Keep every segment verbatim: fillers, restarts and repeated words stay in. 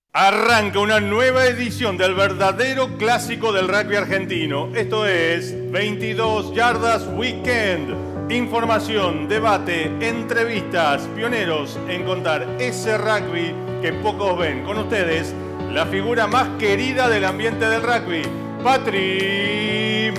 Arranca una nueva edición del verdadero clásico del rugby argentino. Esto es veintidós Yardas Weekend. Información, debate, entrevistas, pioneros en contar ese rugby que pocos ven. Con ustedes, la figura más querida del ambiente del rugby, Patri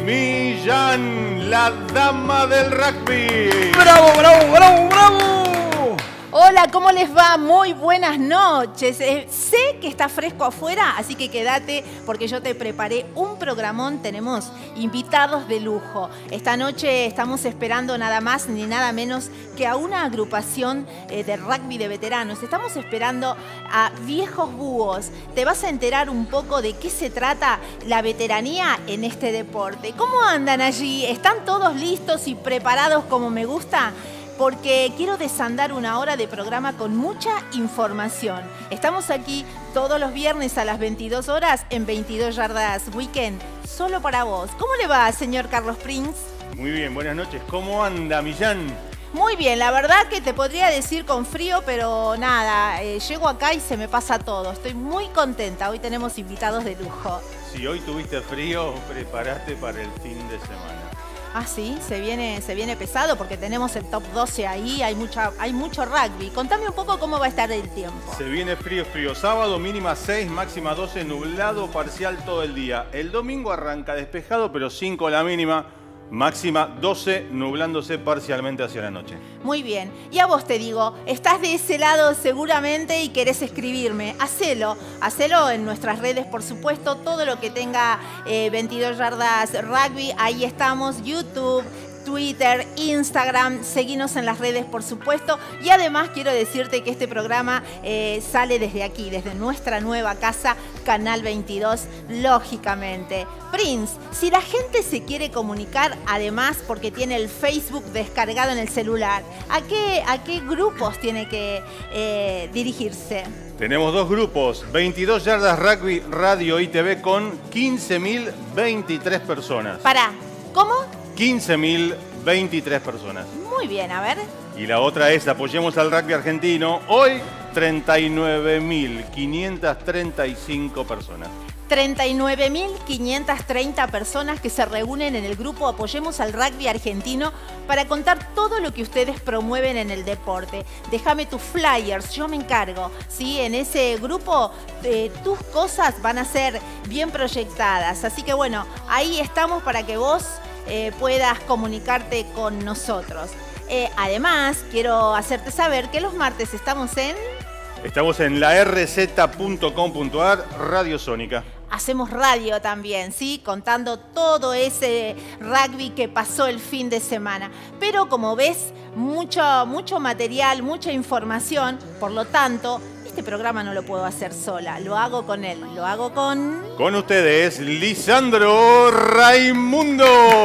Millán, la dama del rugby. ¡Bravo, bravo, bravo, bravo! Hola, ¿cómo les va? Muy buenas noches. Eh, sé que está fresco afuera, así que quédate porque yo te preparé un programón. Tenemos invitados de lujo. Esta noche estamos esperando nada más ni nada menos que a una agrupación eh, de rugby de veteranos. Estamos esperando a Viejos Búhos. Te vas a enterar un poco de qué se trata la veteranía en este deporte. ¿Cómo andan allí? ¿Están todos listos y preparados como me gusta? Porque quiero desandar una hora de programa con mucha información. Estamos aquí todos los viernes a las veintidós horas en veintidós Yardas Weekend, solo para vos. ¿Cómo le va, señor Carlos Prince? Muy bien, buenas noches. ¿Cómo anda, Millán? Muy bien, la verdad que te podría decir con frío, pero nada, eh, llego acá y se me pasa todo. Estoy muy contenta, hoy tenemos invitados de lujo. Si hoy tuviste frío, prepárate para el fin de semana. Ah, sí, se viene, se viene pesado porque tenemos el top doce ahí, hay, mucha, hay mucho rugby. Contame un poco cómo va a estar el tiempo. Se viene frío, frío. Sábado mínima seis, máxima doce, nublado parcial todo el día. El domingo arranca despejado, pero cinco la mínima. Máxima doce, nublándose parcialmente hacia la noche. Muy bien. Y a vos te digo, estás de ese lado seguramente y querés escribirme. Hacelo. Hacelo en nuestras redes, por supuesto. Todo lo que tenga eh, veintidós Yardas Rugby, ahí estamos. YouTube, Twitter, Instagram, seguinos en las redes, por supuesto. Y además quiero decirte que este programa eh, sale desde aquí, desde nuestra nueva casa, Canal veintidós, lógicamente. Prince, si la gente se quiere comunicar, además porque tiene el Facebook descargado en el celular, ¿a qué, a qué grupos tiene que eh, dirigirse? Tenemos dos grupos, veintidós Yardas Rugby Radio y T V con quince mil veintitrés personas. Pará, ¿cómo? quince mil veintitrés personas. Muy bien, a ver. Y la otra es Apoyemos al Rugby Argentino. Hoy, treinta y nueve mil quinientas treinta y cinco personas. treinta y nueve mil quinientas treinta personas que se reúnen en el grupo Apoyemos al Rugby Argentino para contar todo lo que ustedes promueven en el deporte. Déjame tus flyers, yo me encargo. ¿Sí? En ese grupo eh, tus cosas van a ser bien proyectadas. Así que bueno, ahí estamos para que vos eh, puedas comunicarte con nosotros. Eh, además, quiero hacerte saber que los martes estamos en... Estamos en la r z punto com punto a r, Radio Sónica. Hacemos radio también, ¿sí? Contando todo ese rugby que pasó el fin de semana. Pero como ves, mucho, mucho material, mucha información. Por lo tanto, este programa no lo puedo hacer sola. Lo hago con él. Lo hago con... Con ustedes, Lisandro Raimundo.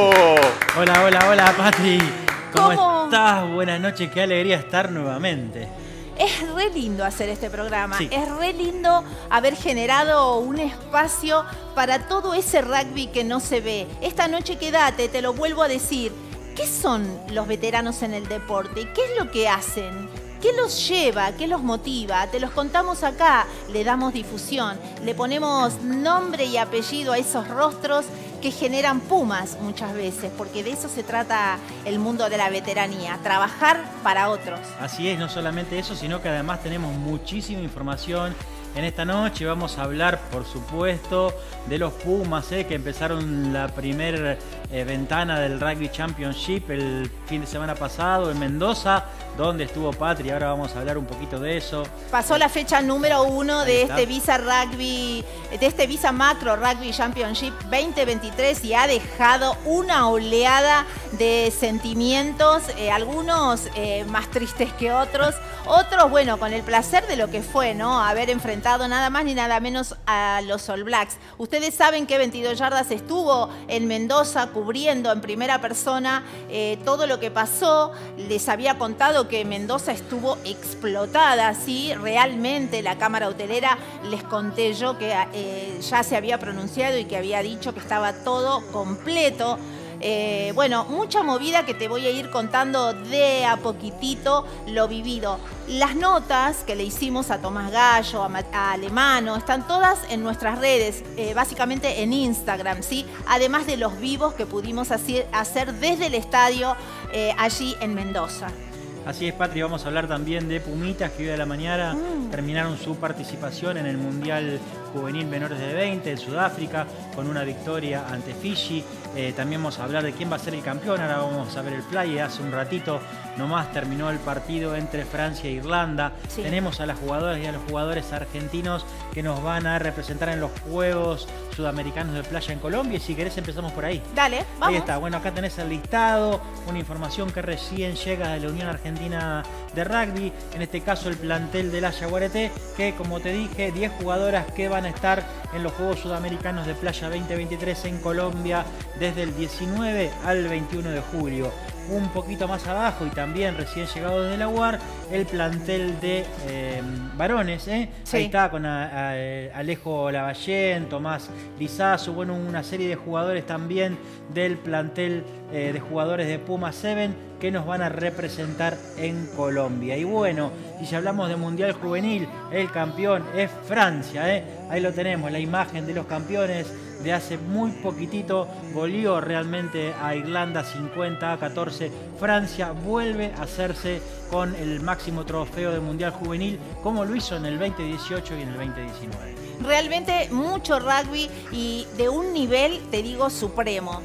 Hola, hola, hola, Patri. ¿Cómo, ¿Cómo estás? Buenas noches, qué alegría estar nuevamente. Es re lindo hacer este programa, sí. Es re lindo haber generado un espacio para todo ese rugby que no se ve. Esta noche quédate, te lo vuelvo a decir. ¿Qué son los veteranos en el deporte? ¿Qué es lo que hacen? ¿Qué los lleva? ¿Qué los motiva? Te los contamos acá, le damos difusión, le ponemos nombre y apellido a esos rostros que generan pumas muchas veces, porque de eso se trata el mundo de la veteranía, trabajar para otros. Así es, no solamente eso, sino que además tenemos muchísima información. En esta noche vamos a hablar, por supuesto, de los Pumas, eh, que empezaron la primera eh, ventana del Rugby Championship el fin de semana pasado en Mendoza, donde estuvo Patri. Ahora vamos a hablar un poquito de eso. Pasó la fecha número uno de está. este Visa Rugby, de este Visa Macro Rugby Championship veinte veintitrés y ha dejado una oleada de sentimientos, eh, algunos eh, más tristes que otros, otros, bueno, con el placer de lo que fue, ¿no? Haber enfrentado nada más ni nada menos a los All Blacks. Ustedes saben que veintidós Yardas estuvo en Mendoza cubriendo en primera persona eh, todo lo que pasó. Les había contado que Mendoza estuvo explotada, ¿sí? Realmente la Cámara Hotelera, les conté yo que eh, ya se había pronunciado y que había dicho que estaba todo completo. Eh, bueno, mucha movida que te voy a ir contando de a poquitito lo vivido. Las notas que le hicimos a Tomás Gallo, a, a Alemano, están todas en nuestras redes, eh, básicamente en Instagram, ¿sí? Además de los vivos que pudimos hacer, hacer desde el estadio eh, allí en Mendoza. Así es, Patri, vamos a hablar también de Pumitas, que hoy de la mañana mm. terminaron su participación en el Mundial Juvenil Menores de veinte en Sudáfrica, con una victoria ante Fiji. Eh, también vamos a hablar de quién va a ser el campeón, ahora vamos a ver el play. Hace un ratito nomás terminó el partido entre Francia e Irlanda. Sí. Tenemos a las jugadoras y a los jugadores argentinos que nos van a representar en los Juegos Sudamericanos de Playa en Colombia. Y si querés empezamos por ahí. Dale, vamos. Ahí está, bueno, acá tenés el listado, una información que recién llega de la Unión Argentina de Rugby, en este caso el plantel de la Yaguareté, que como te dije, diez jugadoras que van a estar en los Juegos Sudamericanos de Playa veinte veintitrés en Colombia desde el diecinueve al veintiuno de julio. Un poquito más abajo y también recién llegado desde la U A R, el plantel de eh, varones, ¿eh? Sí. Ahí está con a, a, Alejo Lavallén, Tomás Lizazo, bueno, una serie de jugadores también del plantel eh, de jugadores de Puma siete que nos van a representar en Colombia. Y bueno, y si hablamos de Mundial Juvenil, el campeón es Francia, ¿eh? Ahí lo tenemos, la imagen de los campeones de hace muy poquitito, goleó realmente a Irlanda cincuenta a catorce. Francia vuelve a hacerse con el máximo trofeo de Mundial Juvenil, como lo hizo en el veinte dieciocho y en el veinte diecinueve. Realmente mucho rugby y de un nivel, te digo, supremo.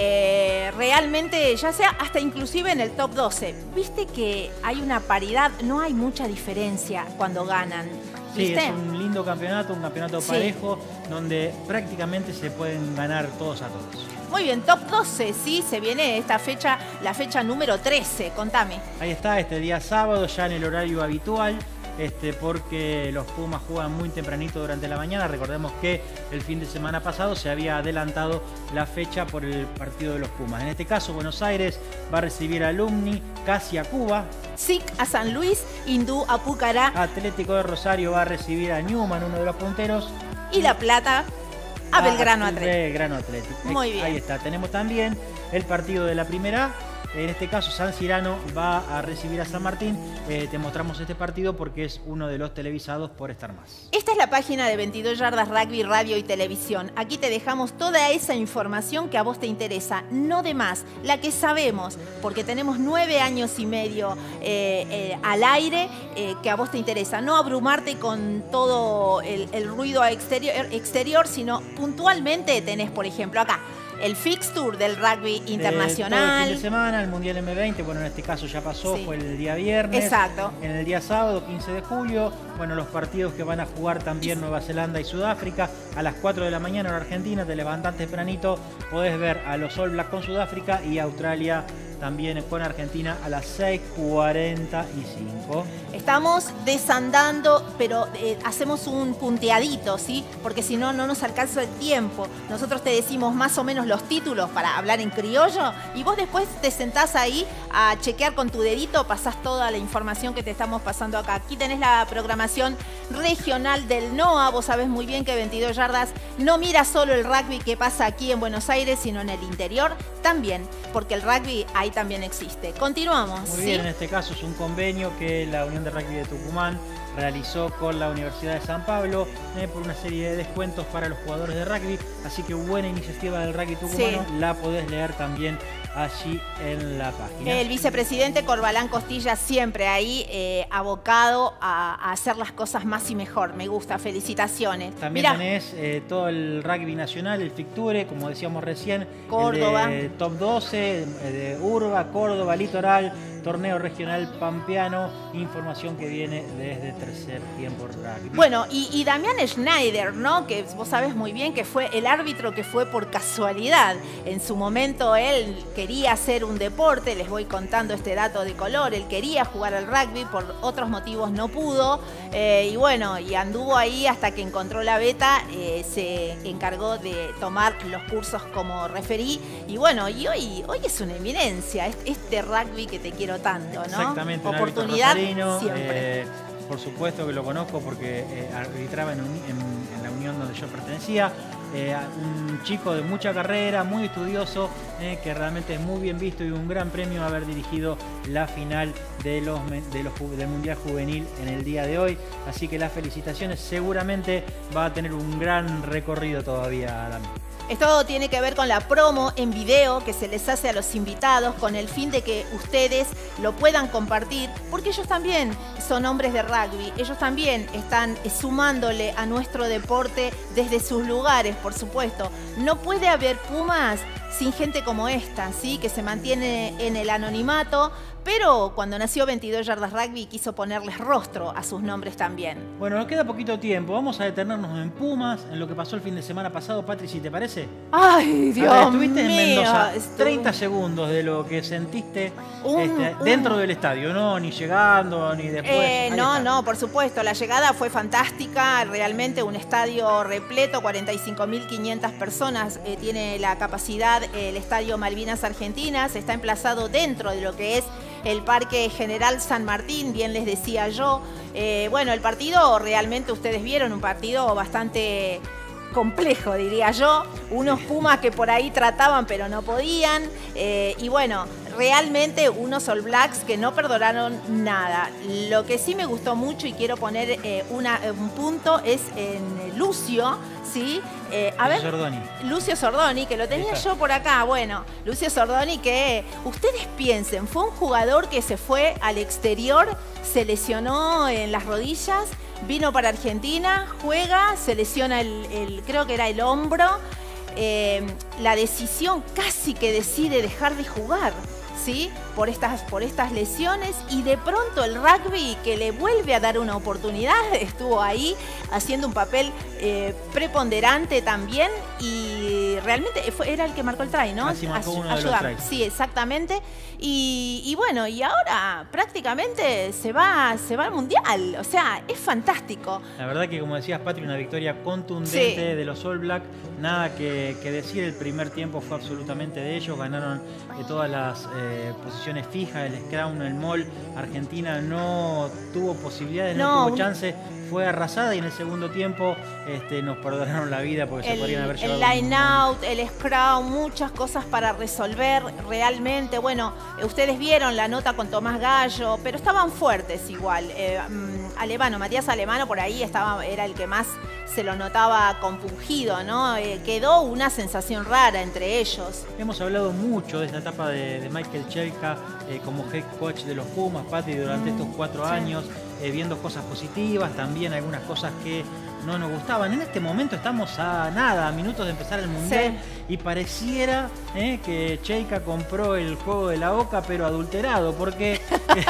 Eh, realmente, ya sea hasta inclusive en el top doce. Viste que hay una paridad, no hay mucha diferencia cuando ganan. ¿Viste? Sí, es un lindo campeonato, un campeonato sí. parejo, donde prácticamente se pueden ganar todos a todos. Muy bien, top doce, sí, se viene esta fecha, la fecha número trece, contame. Ahí está, este día sábado, ya en el horario habitual. Este, porque los Pumas juegan muy tempranito durante la mañana. Recordemos que el fin de semana pasado se había adelantado la fecha por el partido de los Pumas. En este caso, Buenos Aires va a recibir a Alumni, casi a Cuba. S I C a San Luis, Hindú a Pucará. Atlético de Rosario va a recibir a Newman, uno de los punteros. Y La Plata a Belgrano Atlético. Belgrano Atlético. Muy bien. Ahí está. Tenemos también el partido de la primera A. En este caso, San Cirano va a recibir a San Martín. Eh, te mostramos este partido porque es uno de los televisados por Star Más. Esta es la página de veintidós Yardas Rugby, Radio y Televisión. Aquí te dejamos toda esa información que a vos te interesa, no de más, la que sabemos, porque tenemos nueve años y medio eh, eh, al aire eh, que a vos te interesa. No abrumarte con todo el, el ruido exterior, exterior, sino puntualmente tenés, por ejemplo, acá, el fixture del rugby internacional. Eh, todo el fin de semana, el Mundial eme veinte, bueno, en este caso ya pasó, sí. fue el día viernes. Exacto. En el día sábado, quince de julio, bueno, los partidos que van a jugar también Nueva Zelanda y Sudáfrica. A las cuatro de la mañana en Argentina, te levantás tempranito, podés ver a los All Blacks con Sudáfrica y Australia también con Argentina a las seis cuarenta y cinco. Estamos desandando, pero eh, hacemos un punteadito, ¿sí? Porque si no, no nos alcanza el tiempo. Nosotros te decimos más o menos los títulos para hablar en criollo y vos después te sentás ahí a chequear con tu dedito, pasás toda la información que te estamos pasando acá. Aquí tenés la programación regional del N O A. Vos sabés muy bien que veintidós Yardas no mira solo el rugby que pasa aquí en Buenos Aires, sino en el interior también, porque el rugby ahí también existe. Continuamos. Muy ¿sí? bien, en este caso es un convenio que la Unión de Rugby de Tucumán realizó con la Universidad de San Pablo eh, por una serie de descuentos para los jugadores de rugby, así que buena iniciativa del rugby tucumano, sí. la podés leer también allí en la página. El vicepresidente Corbalán Costilla siempre ahí eh, abocado a, a hacer las cosas más y mejor. Me gusta, felicitaciones. También Mirá. tenés eh, todo el rugby nacional, el Ficture, como decíamos recién, Córdoba, el de top doce, de Urba, Córdoba, Litoral, torneo regional pampeano, información que viene desde Tercer Tiempo Rugby. Bueno, y, y Damián Schneider, ¿no? Que vos sabés muy bien que fue el árbitro que fue por casualidad. En su momento él quería hacer un deporte, les voy contando este dato de color, él quería jugar al rugby, por otros motivos no pudo, eh, y bueno, y anduvo ahí hasta que encontró la beta, eh, se encargó de tomar los cursos como referí, y bueno, y hoy, hoy es una eminencia, este rugby que te quiero tanto, ¿no? Exactamente, oportunidad rosarino, siempre. Eh, por supuesto que lo conozco porque eh, arbitraba en, un, en, en la unión donde yo pertenecía. eh, un chico de mucha carrera, muy estudioso, eh, que realmente es muy bien visto y un gran premio haber dirigido la final de los, de los, del Mundial Juvenil en el día de hoy. Así que las felicitaciones, seguramente va a tener un gran recorrido todavía, Dami. Esto tiene que ver con la promo en video que se les hace a los invitados con el fin de que ustedes lo puedan compartir, porque ellos también son hombres de rugby, ellos también están sumándole a nuestro deporte desde sus lugares, por supuesto. No puede haber Pumas sin gente como esta, ¿sí? Que se mantiene en el anonimato, pero cuando nació veintidós Yardas Rugby quiso ponerles rostro a sus nombres también. Bueno, nos queda poquito tiempo. Vamos a detenernos en Pumas, en lo que pasó el fin de semana pasado. Patri, si te parece. ¡Ay, Dios mío! Estuviste en Mendoza. Estuve... treinta segundos de lo que sentiste un, este, un... dentro del estadio, ¿no? Ni llegando, ni después. Eh, no, está. no, por supuesto. La llegada fue fantástica. Realmente un estadio repleto, cuarenta y cinco mil quinientas personas eh, tiene la capacidad eh, el Estadio Malvinas Argentinas. Está emplazado dentro de lo que es el Parque General San Martín, bien les decía yo. Eh, bueno, el partido realmente ustedes vieron, un partido bastante complejo, diría yo. Unos Pumas que por ahí trataban pero no podían. Eh, y bueno, realmente unos All Blacks que no perdonaron nada. Lo que sí me gustó mucho y quiero poner eh, una, un punto es en Lucio, ¿sí? Eh, a ver, Sordoni. Lucio Sordoni, que lo tenía yo por acá. Bueno, Lucio Sordoni, que ustedes piensen, fue un jugador que se fue al exterior, se lesionó en las rodillas, vino para Argentina, juega, se lesiona el, el creo que era el hombro. Eh, la decisión casi que decide dejar de jugar, ¿sí? Por estas, por estas lesiones, y de pronto el rugby, que le vuelve a dar una oportunidad, estuvo ahí haciendo un papel eh, preponderante también, y realmente fue, era el que marcó el try, ¿no? Así marcó uno de los tries. Sí, exactamente. Y, y bueno, y ahora prácticamente se va, se va al Mundial, o sea, es fantástico. La verdad que, como decías, Patri, una victoria contundente sí. de los All Black. Nada que, que decir, el primer tiempo fue absolutamente de ellos, ganaron de todas las eh, posiciones fijas, el scrum, el maul. Argentina no tuvo posibilidades, no, no tuvo chance, fue arrasada, y en el segundo tiempo este, nos perdonaron la vida porque el, se podrían haber llevado. El line out, el scrum, muchas cosas para resolver realmente. Bueno, ustedes vieron la nota con Tomás Gallo, pero estaban fuertes igual. Eh, Alemano, Matías Alemano por ahí estaba, era el que más se lo notaba compungido, ¿no? Eh, quedó una sensación rara entre ellos. Hemos hablado mucho de esta etapa de, de Michael Cheika eh, como head coach de los Pumas, Pati, durante mm, estos cuatro sí. años, eh, viendo cosas positivas, también algunas cosas que no nos gustaban. En este momento estamos a nada, a minutos de empezar el Mundial, sí. y pareciera eh, que Cheika compró el juego de la Oca, pero adulterado, porque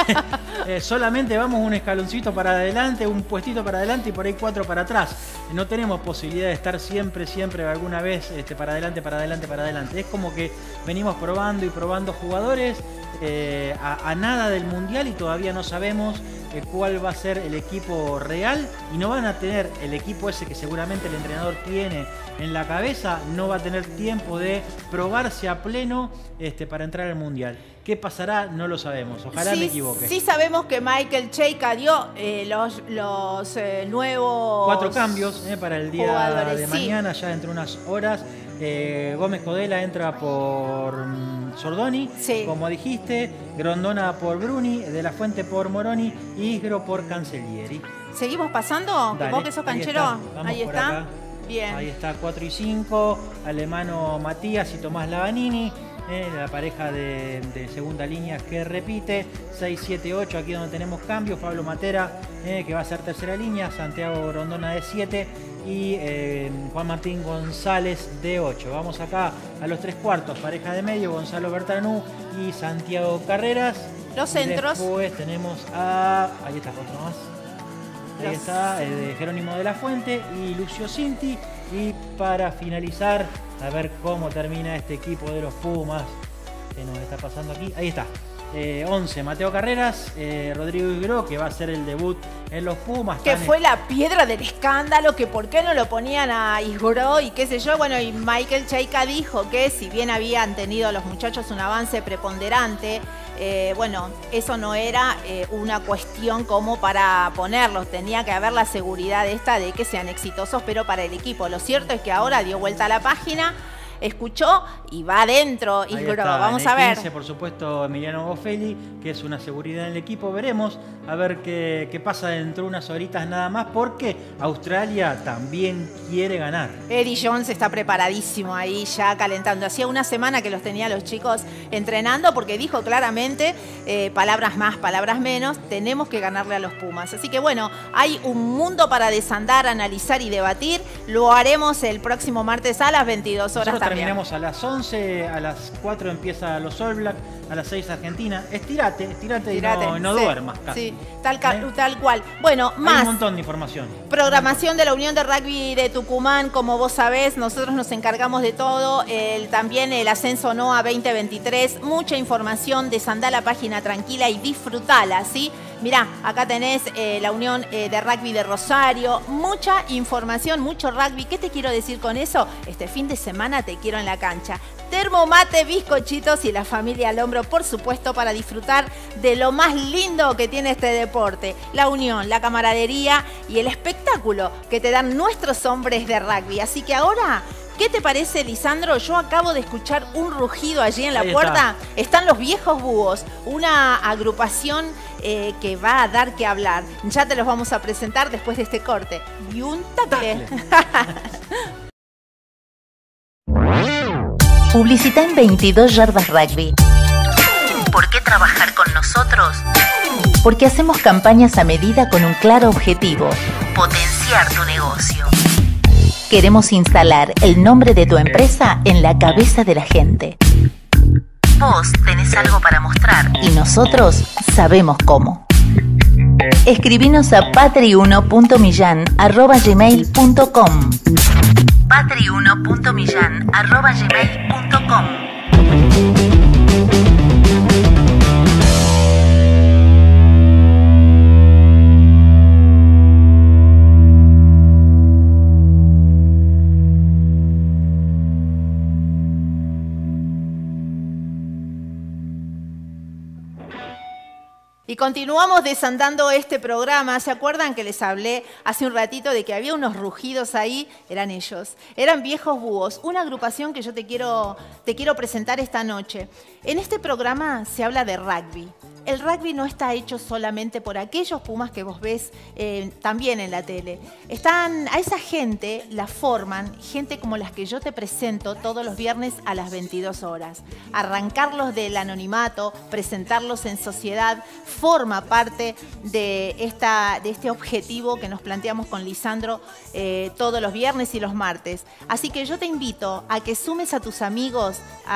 eh, solamente vamos un escaloncito para adelante, un puestito para adelante y por ahí cuatro para atrás. No tenemos posibilidad de estar siempre, siempre, alguna vez este, para adelante, para adelante, para adelante. Es como que venimos probando y probando jugadores eh, a, a nada del Mundial, y todavía no sabemos eh, cuál va a ser el equipo real, y no van a tener el equipo ese que seguramente el entrenador tiene en la cabeza, no va a tener tiempo de probarse a pleno este, para entrar al Mundial. ¿Qué pasará? No lo sabemos. Ojalá sí, me equivoque. Sí sabemos que Michael Cheika dio eh, los, los eh, nuevos... Cuatro cambios eh, para el día jugadores, de mañana, sí. ya dentro de unas horas. Eh, Gómez Codela entra por um, Sordoni, sí. como dijiste. Grondona por Bruni, De la Fuente por Moroni y Isgro por Cancellieri. ¿Seguimos pasando? Dale, ¿Vos que sos canchero? Ahí está. Ahí está. Bien. Ahí está cuatro y cinco. Alemano Matías y Tomás Lavanini. Eh, la pareja de, de segunda línea que repite. seis, siete, ocho, aquí donde tenemos cambios. Pablo Matera, eh, que va a ser tercera línea. Santiago Grondona de siete. Y eh, Juan Martín González de ocho. Vamos acá a los tres cuartos. Pareja de medio, Gonzalo Bertanú y Santiago Carreras. Los centros. Después tenemos a... Ahí está, otro más. Ahí los... está, eh, de Jerónimo de la Fuente y Lucio Cinti. Y para finalizar, a ver cómo termina este equipo de los Pumas. ¿Qué nos está pasando aquí? Ahí está. Eh, once, Mateo Carreras, eh, Rodrigo Isgro, que va a ser el debut en los Pumas. Que fue la piedra del escándalo, que por qué no lo ponían a Isgro y qué sé yo. Bueno, y Michael Cheika dijo que si bien habían tenido los muchachos un avance preponderante eh, bueno, eso no era eh, una cuestión como para ponerlos. Tenía que haber la seguridad esta de que sean exitosos, pero para el equipo. Lo cierto es que ahora dio vuelta a la página, escuchó y va adentro. Y bro, vamos en el a ver. quince, por supuesto, Emiliano Boffelli, que es una seguridad en el equipo. Veremos a ver qué, qué pasa dentro de unas horitas nada más, porque Australia también quiere ganar. Eddie Jones está preparadísimo ahí ya calentando. Hacía una semana que los tenía los chicos entrenando porque dijo claramente, eh, palabras más, palabras menos, tenemos que ganarle a los Pumas. Así que bueno, hay un mundo para desandar, analizar y debatir. Lo haremos el próximo martes a las veintidós horas. Nosotros también. terminamos a las once, a las cuatro empieza los All Black, a las seis Argentina. Estirate, estirate, estirate y no, no sí, duermas casi. Sí, tal, ¿Eh? tal cual. Bueno, Hay más. un montón de información. Programación de la Unión de Rugby de Tucumán, como vos sabés, nosotros nos encargamos de todo. El, también el ascenso NOA veinte veintitrés. Mucha información, desandá la página tranquila y disfrutala, ¿sí? Mirá, acá tenés eh, la Unión eh, de Rugby de Rosario. Mucha información, mucho rugby. ¿Qué te quiero decir con eso? Este fin de semana te quiero en la cancha. Termomate, bizcochitos y la familia al hombro, por supuesto, para disfrutar de lo más lindo que tiene este deporte. La unión, la camaradería y el espectáculo que te dan nuestros hombres de rugby. Así que ahora, ¿qué te parece, Lisandro? Yo acabo de escuchar un rugido allí en la Ahí puerta. Está. Están los Viejos Búhos, una agrupación eh, que va a dar que hablar. Ya te los vamos a presentar después de este corte. Y un tacle. Publicita en veintidós Yardas Rugby. ¿Por qué trabajar con nosotros? Porque hacemos campañas a medida con un claro objetivo: potenciar tu negocio. Queremos instalar el nombre de tu empresa en la cabeza de la gente. Vos tenés algo para mostrar y nosotros sabemos cómo. Escribinos a patri uno punto millán arroba gmail punto com. patri uno punto millán arroba gmail punto com. Y continuamos desandando este programa. ¿Se acuerdan que les hablé hace un ratito de que había unos rugidos ahí? Eran ellos. Eran Viejos Búhos, una agrupación que yo te quiero, te quiero presentar esta noche. En este programa se habla de rugby. El rugby no está hecho solamente por aquellos Pumas que vos ves eh, también en la tele. Están, a esa gente la forman gente como las que yo te presento todos los viernes a las veintidós horas. Arrancarlos del anonimato, presentarlos en sociedad, forma parte de, esta, de este objetivo que nos planteamos con Lisandro eh, todos los viernes y los martes. Así que yo te invito a que sumes a tus amigos,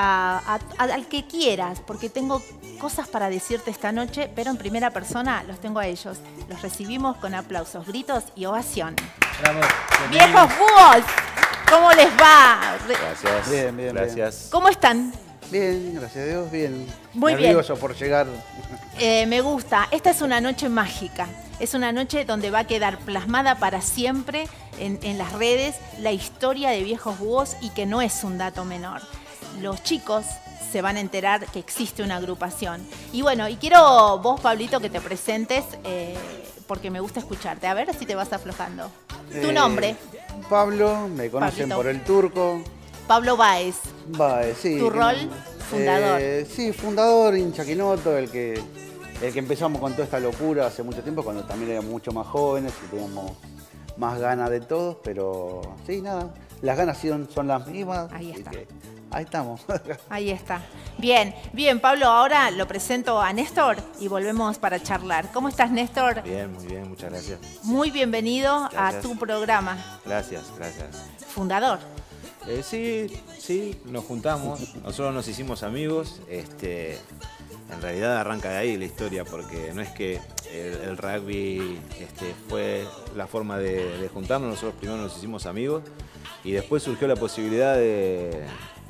a, a, a, al que quieras, porque tengo cosas para decirte esta noche, pero en primera persona los tengo a ellos. Los recibimos con aplausos, gritos y ovación. Bravo. Viejos Búhos, ¿cómo les va? Gracias. Bien, bien, Gracias. ¿Cómo están? Bien, gracias a Dios, bien. Muy bien. Nervioso por llegar. Eh, me gusta. Esta es una noche mágica. Es una noche donde va a quedar plasmada para siempre en, en las redes la historia de Viejos Búhos y que no es un dato menor. Los chicos se van a enterar que existe una agrupación. Y bueno, y quiero vos, Pablito, que te presentes, eh, porque me gusta escucharte. A ver si te vas aflojando. Tu Eh, nombre. Pablo, me conocen Pablito. por el turco. Pablo Báez. Va, eh, sí. Tu que- rol, fundador. Eh, sí, fundador, hincha Quinoto, el que, el que empezamos con toda esta locura hace mucho tiempo, cuando también éramos mucho más jóvenes y teníamos más ganas de todos, pero sí, nada, las ganas son, son las mismas. Ahí así está. que ahí estamos. Ahí está. Bien, bien, Pablo, ahora lo presento a Néstor y volvemos para charlar. ¿Cómo estás, Néstor? Bien, muy bien, muchas gracias. Muy bienvenido a Gracias. tu programa. Gracias, gracias. Fundador. Eh, sí, sí, nos juntamos, nosotros nos hicimos amigos, este, en realidad arranca de ahí la historia, porque no es que el, el rugby este, fue la forma de, de juntarnos, nosotros primero nos hicimos amigos y después surgió la posibilidad de,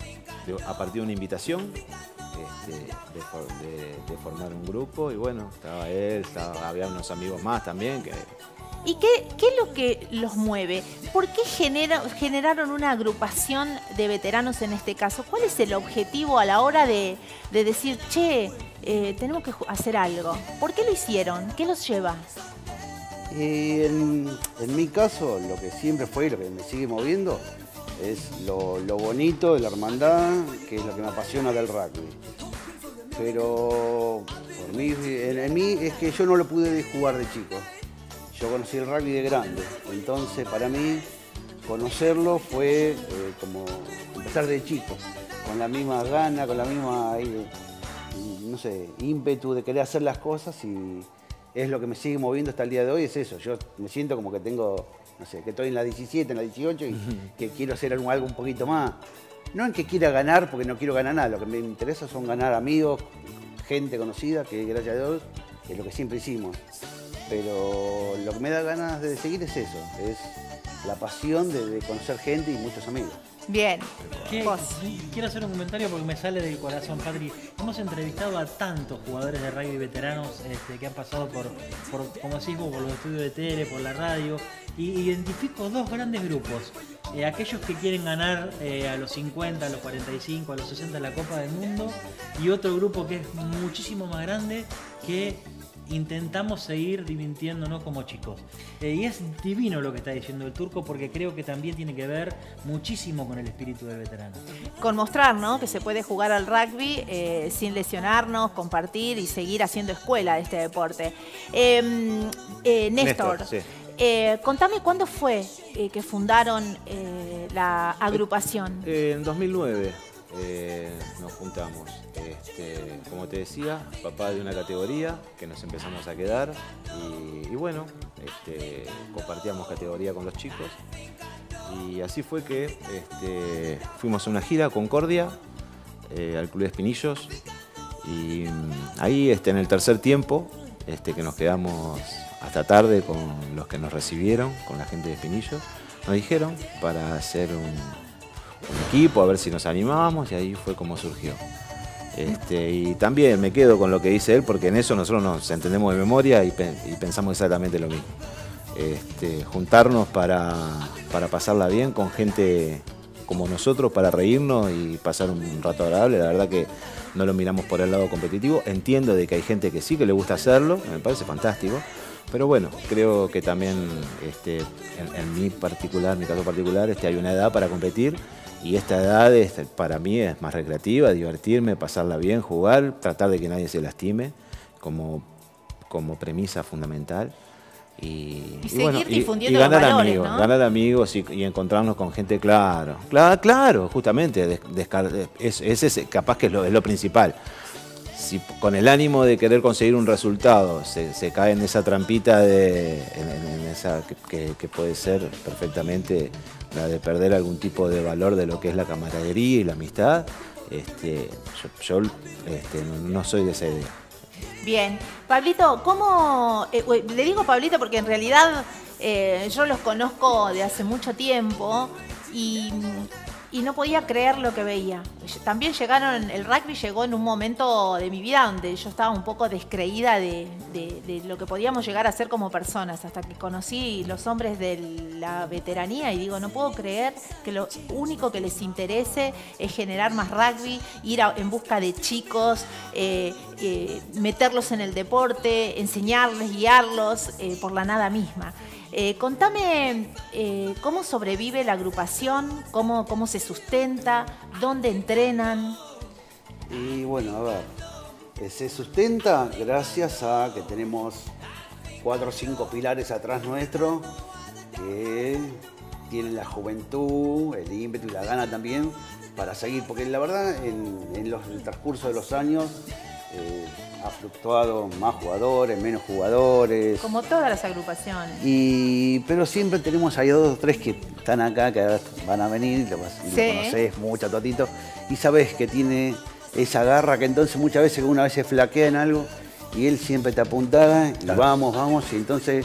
de- a partir de una invitación, este, de, for- de- de formar un grupo y bueno, estaba él, estaba- había unos amigos más también que... ¿Y qué, qué es lo que los mueve? ¿Por qué genera- generaron una agrupación de veteranos en este caso? ¿Cuál es el objetivo a la hora de, de decir, che, eh, tenemos que hacer algo. ¿Por qué lo hicieron? ¿Qué los lleva? Y en, en mi caso, lo que siempre fue y lo que me sigue moviendo es lo, lo bonito de la hermandad, que es lo que me apasiona del rugby. Pero por mí, en, en mí es que yo no lo pude jugar de chico. Yo conocí el rugby de grande, entonces para mí conocerlo fue eh, como empezar de chico, con la misma gana, con la misma, eh, no sé, ímpetu de querer hacer las cosas, y es lo que me sigue moviendo hasta el día de hoy, es eso. Yo me siento como que tengo, no sé, que estoy en la diecisiete, en la dieciocho y que quiero hacer algo, algo un poquito más. No en que quiera ganar, porque no quiero ganar nada, lo que me interesa son ganar amigos, gente conocida, que gracias a Dios es lo que siempre hicimos. Pero lo que me da ganas de seguir es eso, es la pasión de, de conocer gente y muchos amigos. Bien. ¿Qué? Vos. Quiero hacer un comentario porque me sale del corazón, Patri. Hemos entrevistado a tantos jugadores de rugby veteranos este, que han pasado por, por, como decís vos, por los estudios de tele, por la radio, y identifico dos grandes grupos. Eh, aquellos que quieren ganar eh, a los cincuenta, a los cuarenta y cinco, a los sesenta la Copa del Mundo, y otro grupo que es muchísimo más grande, que intentamos seguir divirtiéndonos como chicos. Eh, y es divino lo que está diciendo el Turco, porque creo que también tiene que ver muchísimo con el espíritu del veterano. Con mostrar, ¿no?, que se puede jugar al rugby eh, sin lesionarnos, compartir y seguir haciendo escuela de este deporte. Eh, eh, Néstor, Néstor, sí. eh, contame cuándo fue eh, que fundaron eh, la agrupación. Eh, en dos mil nueve eh, nos juntamos. Este, como te decía, papá de una categoría que nos empezamos a quedar y, y bueno, este, compartíamos categoría con los chicos y así fue que este, fuimos a una gira a Concordia, eh, al Club de Espinillos, y ahí este, en el tercer tiempo este, que nos quedamos hasta tarde con los que nos recibieron, con la gente de Espinillos, nos dijeron para hacer un, un equipo, a ver si nos animábamos, y ahí fue como surgió. Este, y también me quedo con lo que dice él, porque en eso nosotros nos entendemos de memoria y, pe y pensamos exactamente lo mismo. Este, juntarnos para, para pasarla bien con gente como nosotros, para reírnos y pasar un rato agradable. La verdad que no lo miramos por el lado competitivo. Entiendo de que hay gente que sí, que le gusta hacerlo, me parece fantástico. Pero bueno, creo que también este, en, en mi particular, mi caso particular, este, hay una edad para competir. Y esta edad es, para mí es más recreativa, divertirme, pasarla bien, jugar, tratar de que nadie se lastime como, como premisa fundamental. Y, Y y seguir bueno, y, difundiendo y ganar los valores, amigos, ¿no? ganar amigos y, y encontrarnos con gente, claro, claro, claro, justamente, des, es, ese es capaz que es lo, es lo principal. Si con el ánimo de querer conseguir un resultado se, se cae en esa trampita de, en, en esa que, que, que puede ser perfectamente la de perder algún tipo de valor de lo que es la camaradería y la amistad, este, yo, yo este, no soy de esa idea. Bien. Pablito, ¿cómo...? Eh, le digo Pablito porque en realidad eh, yo los conozco de hace mucho tiempo y, y no podía creer lo que veía. También llegaron, el rugby llegó en un momento de mi vida donde yo estaba un poco descreída de, de, de lo que podíamos llegar a ser como personas, hasta que conocí los hombres de la veteranía y digo, no puedo creer que lo único que les interese es generar más rugby, ir a, en busca de chicos, eh, eh, meterlos en el deporte, enseñarles, guiarlos eh, por la nada misma. Eh, contame eh, cómo sobrevive la agrupación, cómo, cómo se sustenta, dónde entrenan. Y bueno, a ver, eh, se sustenta gracias a que tenemos cuatro o cinco pilares atrás nuestro que tienen la juventud, el ímpetu y la gana también para seguir, porque la verdad en, en, los, en el transcurso de los años eh, ha fluctuado más jugadores, menos jugadores. Como todas las agrupaciones. Y, pero siempre tenemos ahí dos o tres que están acá, que ahora van a venir, lo, Sí. lo conoces mucho, Totito, y sabes que tiene esa garra que entonces muchas veces una vez se flaquea en algo y él siempre te apuntaba y Claro. vamos, vamos, y entonces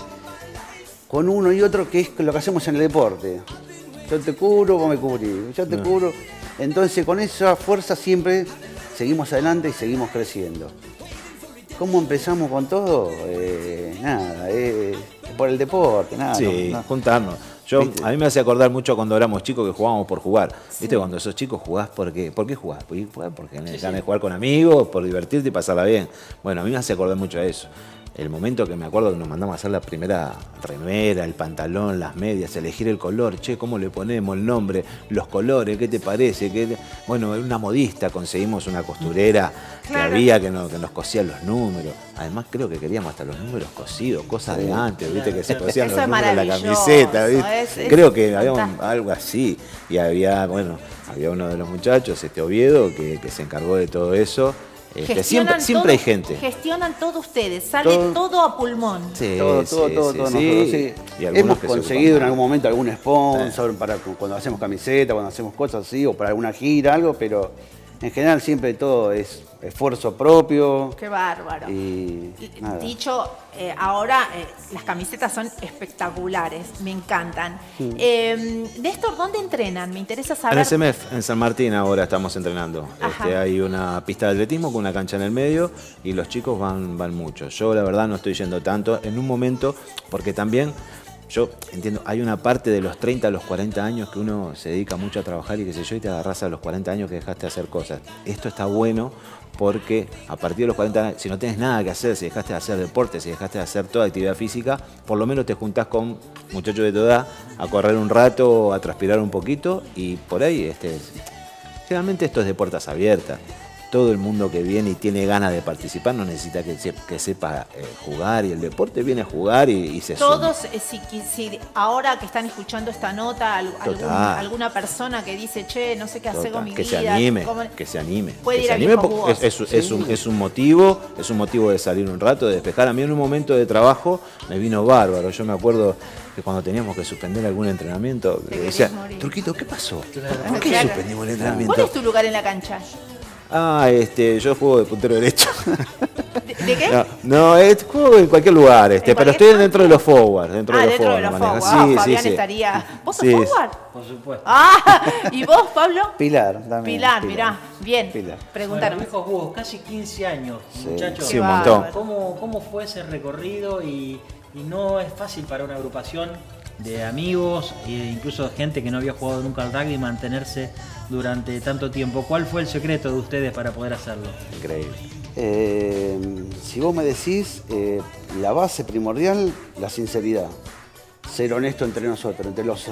con uno y otro, que es lo que hacemos en el deporte. Yo te cubro, vos me cubrís, yo te No. cubro. Entonces con esa fuerza siempre seguimos adelante y seguimos creciendo. ¿Cómo empezamos con todo? Eh, nada, eh, por el deporte, nada. Sí, no, no. juntarnos. Yo, ¿Viste? a mí me hace acordar mucho cuando éramos chicos que jugábamos por jugar. ¿Viste? Cuando sos chico jugás porque, ¿por qué jugás? Porque porque tenés ganas de jugar con amigos, por divertirte y pasarla bien. Bueno, a mí me hace acordar mucho a eso. El momento que me acuerdo que nos mandamos a hacer la primera remera, el pantalón, las medias, elegir el color, che, ¿cómo le ponemos el nombre? Los colores, ¿qué te parece? ¿Qué te... Bueno, una modista, conseguimos una costurera que Claro. había que, no, que nos cosía los números. Además creo que queríamos hasta los números cosidos, cosas de antes, ¿viste? Que se cosían Eso los es números en la maravilloso, camiseta, ¿viste? es- es creo que había un- fantástico. algo así. Y había, bueno, había uno de los muchachos, este Oviedo, que, que se encargó de todo eso. Este, siempre Gestionan siempre todo- hay gente. Gestionan todo ustedes, sale Todo- todo, a pulmón. Sí, todo, sí, todo, todo, sí, todo sí. nosotros, sí. Y algunos Hemos que se conseguido en ocupan algún momento algún sponsor para cu- cuando hacemos camiseta, cuando hacemos cosas así, o para alguna gira, algo, pero en general siempre todo es esfuerzo propio. Qué bárbaro. Y Y- nada. Dicho, eh, ahora eh, las camisetas son espectaculares, me encantan. Eh, Néstor, ¿dónde entrenan? Me interesa En saber. el C M F, en San Martín ahora estamos entrenando. Ajá. Este, hay una pista de atletismo con una cancha en el medio y los chicos van, van mucho. Yo la verdad no estoy yendo tanto en un momento porque también yo entiendo, hay una parte de los treinta a los cuarenta años que uno se dedica mucho a trabajar y qué sé yo y te agarrás a los cuarenta años que dejaste de hacer cosas. Esto está bueno porque a partir de los cuarenta años, si no tienes nada que hacer, si dejaste de hacer deporte, si dejaste de hacer toda actividad física, por lo menos te juntás con muchachos de tu edad a correr un rato, a transpirar un poquito y por ahí, este, generalmente esto es de puertas abiertas. Todo el mundo que viene y tiene ganas de participar no necesita que, se- que sepa eh, jugar y el deporte viene a jugar y, y se suma. Todos, eh, si, qui- si ahora que están escuchando esta nota, al- algún- Total. alguna persona que dice, che, no sé qué hacer Total, con mi que vida. se anime, cómo-". que se anime. Puede que ir se a anime Viejos porque es, Búhos. es- es un, es un motivo, es un motivo de salir un rato, de despejar. A mí en un momento de trabajo me vino bárbaro. Yo me acuerdo que cuando teníamos que suspender algún entrenamiento, Te decía, querías morir. Turquito, ¿qué pasó? ¿Por qué Claro. suspendimos el ¿Cuál entrenamiento? es tu lugar en la cancha? Ah, este, yo juego de puntero derecho. ¿De, de qué? No, no, es, juego en cualquier lugar, este, ¿En pero cualquier estoy dentro de los forwards. Dentro ah, de los dentro de forwards los lo forward. manejo. Ah, Sí, sí, Fabián sí. estaría. ¿Vos sos Sí, forward? Por supuesto. Ah, ¿y vos, Pablo? Pilar también. Pilar, mirá, bien. Pilar. Bueno, Preguntaron. Viejos Búhos, casi quince años, muchachos. Sí, un montón. ¿Cómo, ¿Cómo fue ese recorrido? Y, y no es fácil para una agrupación de amigos e incluso gente que no había jugado nunca al rugby mantenerse durante tanto tiempo. ¿Cuál fue el secreto de ustedes para poder hacerlo? Increíble. Eh, si vos me decís, eh, la base primordial, la sinceridad. Ser honesto entre nosotros, entre los,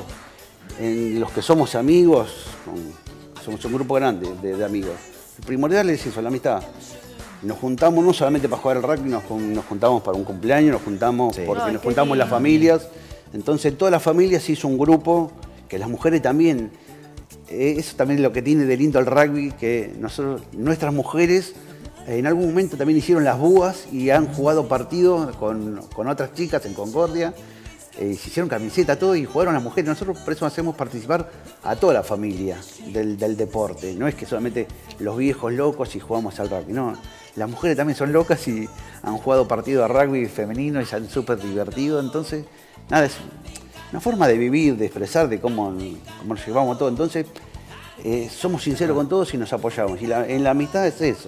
en los que somos amigos, con- somos un grupo grande de, de amigos. El primordial es eso, la amistad. Nos juntamos no solamente para jugar al rugby, nos, jun- nos juntamos para un cumpleaños, nos juntamos Sí. porque Ay, nos qué juntamos las lindo. familias. Entonces todas las familias se hizo un grupo, que las mujeres también. Eh, Eso también es lo que tiene de lindo el rugby, que nosotros, nuestras mujeres eh, en algún momento también hicieron las búas y han jugado partidos con, con otras chicas en Concordia. Eh, se hicieron camiseta, todo y jugaron las mujeres. Nosotros por eso hacemos participar a toda la familia del, del deporte. No es que solamente los viejos locos y jugamos al rugby. No, las mujeres también son locas y han jugado partidos de rugby femenino y se han súper divertido. Entonces, nada, es una forma de vivir, de expresar, de cómo, cómo nos llevamos todo. Entonces, eh, somos sinceros con todos y nos apoyamos. Y la- en la amistad es eso.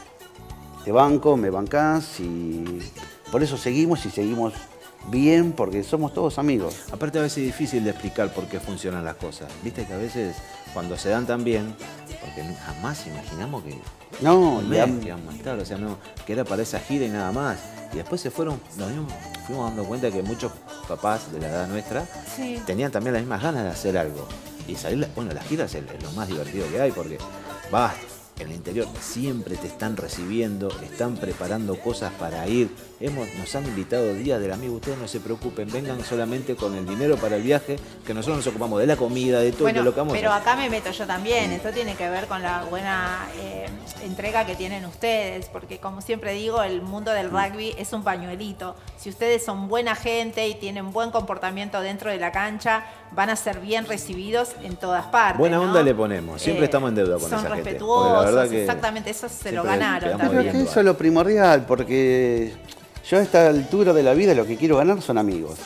Te banco, me bancás y por eso seguimos y seguimos bien porque somos todos amigos. Aparte a veces es difícil de explicar por qué funcionan las cosas. Viste que a veces cuando se dan tan bien, porque nu- jamás imaginamos que No, un le mes dan- que íbamos a estar, o sea, no, que era para esa gira y nada más. Y después se fueron, nos dimos- fuimos dando cuenta que muchos papás de la edad nuestra Sí. tenían también las mismas ganas de hacer algo. Y salir, la- bueno, las giras es, es lo más divertido que hay porque vas en el interior, siempre te están recibiendo, están preparando cosas para ir. Hemos, nos han invitado días del amigo, ustedes no se preocupen, vengan solamente con el dinero para el viaje, que nosotros nos ocupamos de la comida, de todo, Bueno, de lo que vamos pero a acá me meto yo también. Esto tiene que ver con la buena eh, entrega que tienen ustedes, porque como siempre digo, el mundo del rugby es un pañuelito. Si ustedes son buena gente y tienen buen comportamiento dentro de la cancha, van a ser bien recibidos en todas partes. Buena ¿no? onda le ponemos, siempre estamos en deuda con son esa gente, porque la respetuosos, verdad que exactamente, eso se lo siempre ganaron quedamos Creo también. que viendo eso es lo primordial porque yo a esta altura de la vida lo que quiero ganar son amigos.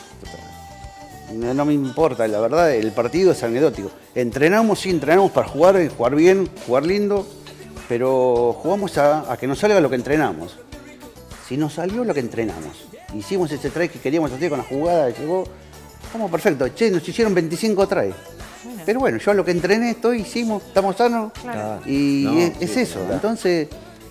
No, no me importa, la verdad, el partido es anecdótico. Entrenamos, sí, entrenamos para jugar, eh, jugar bien, jugar lindo, pero jugamos a, a que nos salga lo que entrenamos. Si nos salió lo que entrenamos, hicimos ese try que queríamos hacer con la jugada, llegó, estamos perfectos. Che, nos hicieron veinticinco traes. Bueno. Pero bueno, yo a lo que entrené estoy, hicimos, estamos sanos. Claro. Y No, es, sí, es eso. verdad. Entonces,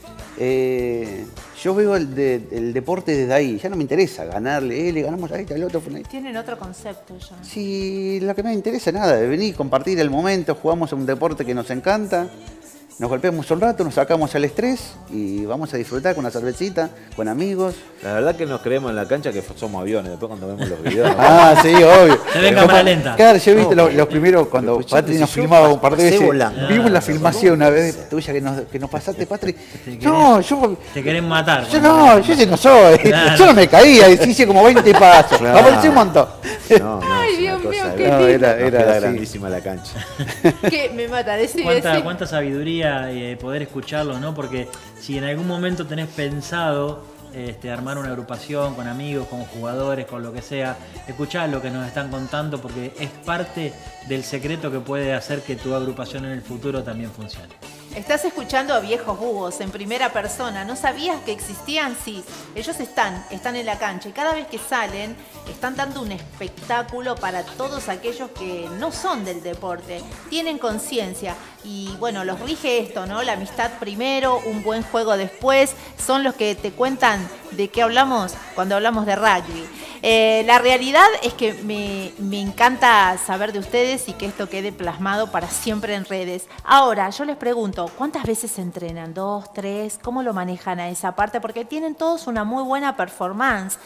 eh, yo veo el, de, el deporte desde ahí. Ya no me interesa ganarle, eh, le ganamos a este, al otro. Tienen otro concepto ya. Si lo que no me interesa nada, de venir, compartir el momento, jugamos a un deporte que nos encanta, nos golpeamos un rato, nos sacamos el estrés y vamos a disfrutar con una cervecita, con amigos. La verdad que nos creemos en la cancha que somos aviones, después cuando vemos los videos. Ah, sí, obvio. Se ve en cámara lenta. Claro, yo viste No, los, los primeros cuando pero escuchame, Patri nos si yo filmaba un par de pasé veces. volando. Vimos la Ah, filmación una vez tuya que nos, que nos pasaste, Patri. querés- No, yo. Te querés matar. Yo cuando- no, yo ese no soy. Claro. Yo no me caía, hice como veinte pasos. Claro. Apareció un montón. No, no, Ay, es una Dios mío, cosa qué de- No, lindo. era, Nos era queda así. grandísima la cancha. Que me mata, decí, Cuánta, decí. cuánta sabiduría eh, poder escucharlos, ¿no? Porque si en algún momento tenés pensado este, armar una agrupación con amigos, con jugadores, con lo que sea, escuchá lo que nos están contando porque es parte del secreto que puede hacer que tu agrupación en el futuro también funcione. Estás escuchando a Viejos Búhos en primera persona. ¿No sabías que existían? Sí. Ellos están, están en la cancha y cada vez que salen están dando un espectáculo para todos aquellos que no son del deporte. Tienen conciencia y bueno, los rige esto, ¿no? La amistad primero, un buen juego después. Son los que te cuentan de qué hablamos cuando hablamos de rugby. Eh, la realidad es que me, me encanta saber de ustedes y que esto quede plasmado para siempre en redes. Ahora, yo les pregunto, ¿cuántas veces se entrenan? ¿Dos, tres? ¿Cómo lo manejan a esa parte? Porque tienen todos una muy buena performance.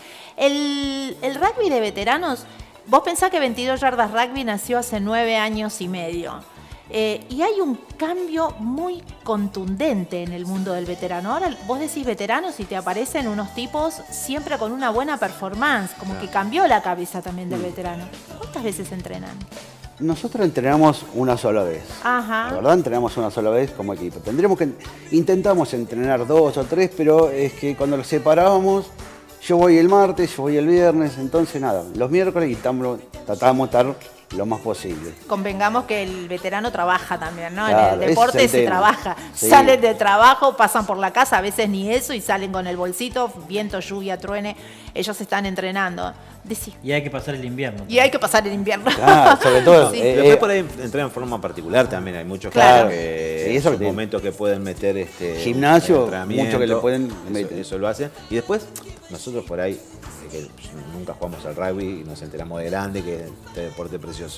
El, el rugby de veteranos, vos pensás que veintidós Yardas Rugby nació hace nueve años y medio. Eh, y hay un cambio muy contundente en el mundo del veterano. Ahora vos decís veteranos y te aparecen unos tipos siempre con una buena performance, como que cambió la cabeza también del veterano. ¿Cuántas veces entrenan? Nosotros entrenamos una sola vez. Ajá. La verdad, entrenamos una sola vez como equipo. Tendríamos que intentamos entrenar dos o tres, pero es que cuando los separábamos, yo voy el martes, yo voy el viernes, entonces nada, los miércoles y estamos, tratamos de estar lo más posible. Convengamos que el veterano trabaja también, ¿no? Claro, en el ese deporte es el se tema. trabaja. Sí. Salen de trabajo, pasan por la casa, a veces ni eso, y salen con el bolsito, viento, lluvia, truene. Ellos están entrenando. Decí. Y hay que pasar el invierno. Y hay que pasar el invierno. Claro, sobre todo, Sí. eh, Después por ahí entrenan en forma particular también, hay muchos Claro. que Sí, eso son que tiene. momentos que pueden meter este Gimnasio, entrenamiento, mucho que le pueden eso, meter. eso lo hacen. Y después, nosotros por ahí, eh, que nunca jugamos al rugby y nos enteramos de grande que este deporte precioso.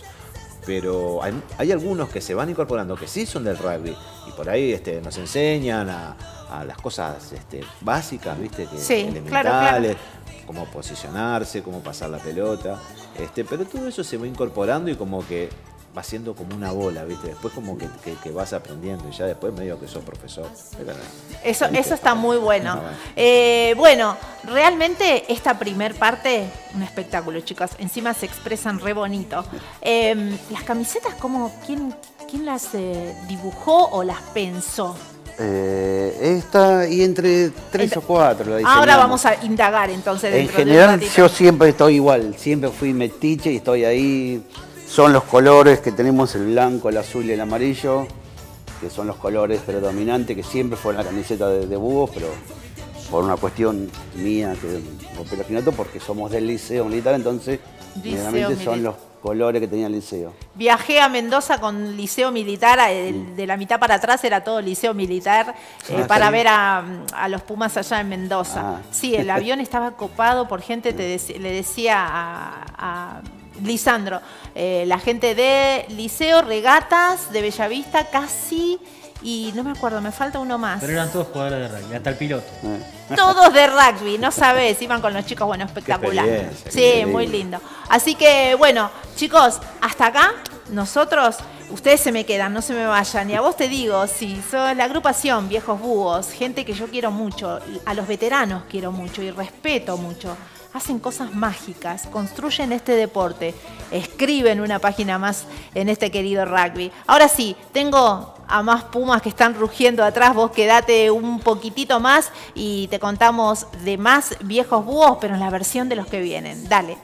Pero hay, hay algunos que se van incorporando que sí son del rugby y por ahí este, nos enseñan a, a las cosas este, básicas, ¿viste? Que, Sí, elementales, claro, claro. cómo posicionarse, cómo pasar la pelota. Este, pero todo eso se va incorporando y como que va siendo como una bola, ¿viste? Después como que, que, que vas aprendiendo y ya después medio que sos profesor. Pero, Eso, eso está muy bueno. Ah, bueno. Eh, bueno, realmente esta primer parte, un espectáculo, chicos. Encima se expresan re bonito. Eh, las camisetas, ¿cómo, quién, quién las eh, dibujó o las pensó? Eh, esta y entre tres Entre- o cuatro la diseñamos. Ahora vamos a indagar entonces En dentro de un general ratito. yo siempre estoy igual, siempre fui metiche y estoy ahí. Son los colores que tenemos, el blanco, el azul y el amarillo, que son los colores predominantes, que siempre fue en la camiseta de, de búhos, pero por una cuestión mía que rompe los quinotos, porque somos del liceo militar, entonces Liceo generalmente son Militar. los colores que tenía el liceo. Viajé a Mendoza con liceo militar, el- de la mitad para atrás era todo liceo militar, eh, Ah, para sí. ver a, a los Pumas allá en Mendoza. Ah. Sí, el avión estaba copado por gente, te dec- le decía a, a Lisandro, eh, la gente de liceo, regatas, de Bellavista, casi, y no me acuerdo, me falta uno más. Pero eran todos jugadores de rugby, hasta el piloto. Eh. Todos de rugby, no sabes, iban con los chicos, bueno, espectacular. experiencia, Sí, qué muy lindo. lindo. Así que, bueno, chicos, hasta acá, nosotros, ustedes se me quedan, no se me vayan. Y a vos te digo, si sos la agrupación Viejos Búhos, gente que yo quiero mucho, a los veteranos quiero mucho y respeto mucho. Hacen cosas mágicas, construyen este deporte, escriben una página más en este querido rugby. Ahora sí, tengo a más pumas que están rugiendo atrás, vos quedate un poquitito más y te contamos de más Viejos Búhos, pero en la versión de los que vienen. Dale.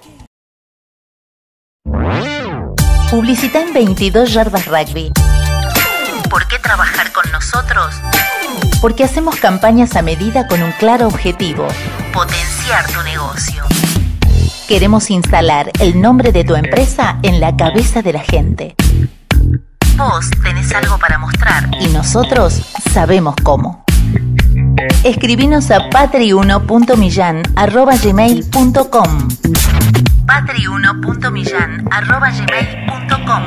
Publicita en veintidós Yardas Rugby. ¿Por qué trabajar con nosotros? Porque hacemos campañas a medida con un claro objetivo: potenciar tu negocio. Queremos instalar el nombre de tu empresa en la cabeza de la gente. Vos tenés algo para mostrar y nosotros sabemos cómo. Escribinos a patri uno punto millán arroba gmail punto com. patri uno punto millán arroba gmail punto com.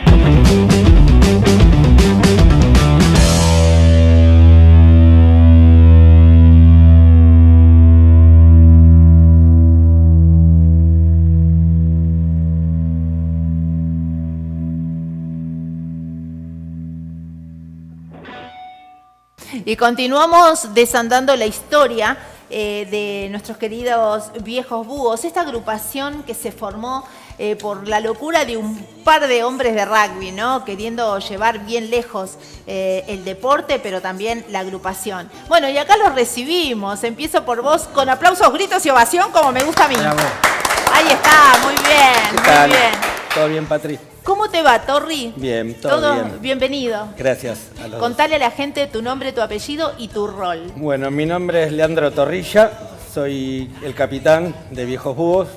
Y continuamos desandando la historia eh, de nuestros queridos viejos búhos. Esta agrupación que se formó eh, por la locura de un par de hombres de rugby, ¿no? Queriendo llevar bien lejos eh, el deporte, pero también la agrupación. Bueno, y acá los recibimos. Empiezo por vos con aplausos, gritos y ovación, como me gusta a mí. Bravo. Ahí está, muy bien, ¿Qué tal? muy bien. ¿Todo bien, Patri? ¿Cómo te va, Torri? Bien, todo bien. Bienvenido. Gracias a los Contale a la gente tu nombre, tu apellido y tu rol. dos. Bueno, mi nombre es Leandro Torrilla, soy el capitán de Viejos Búhos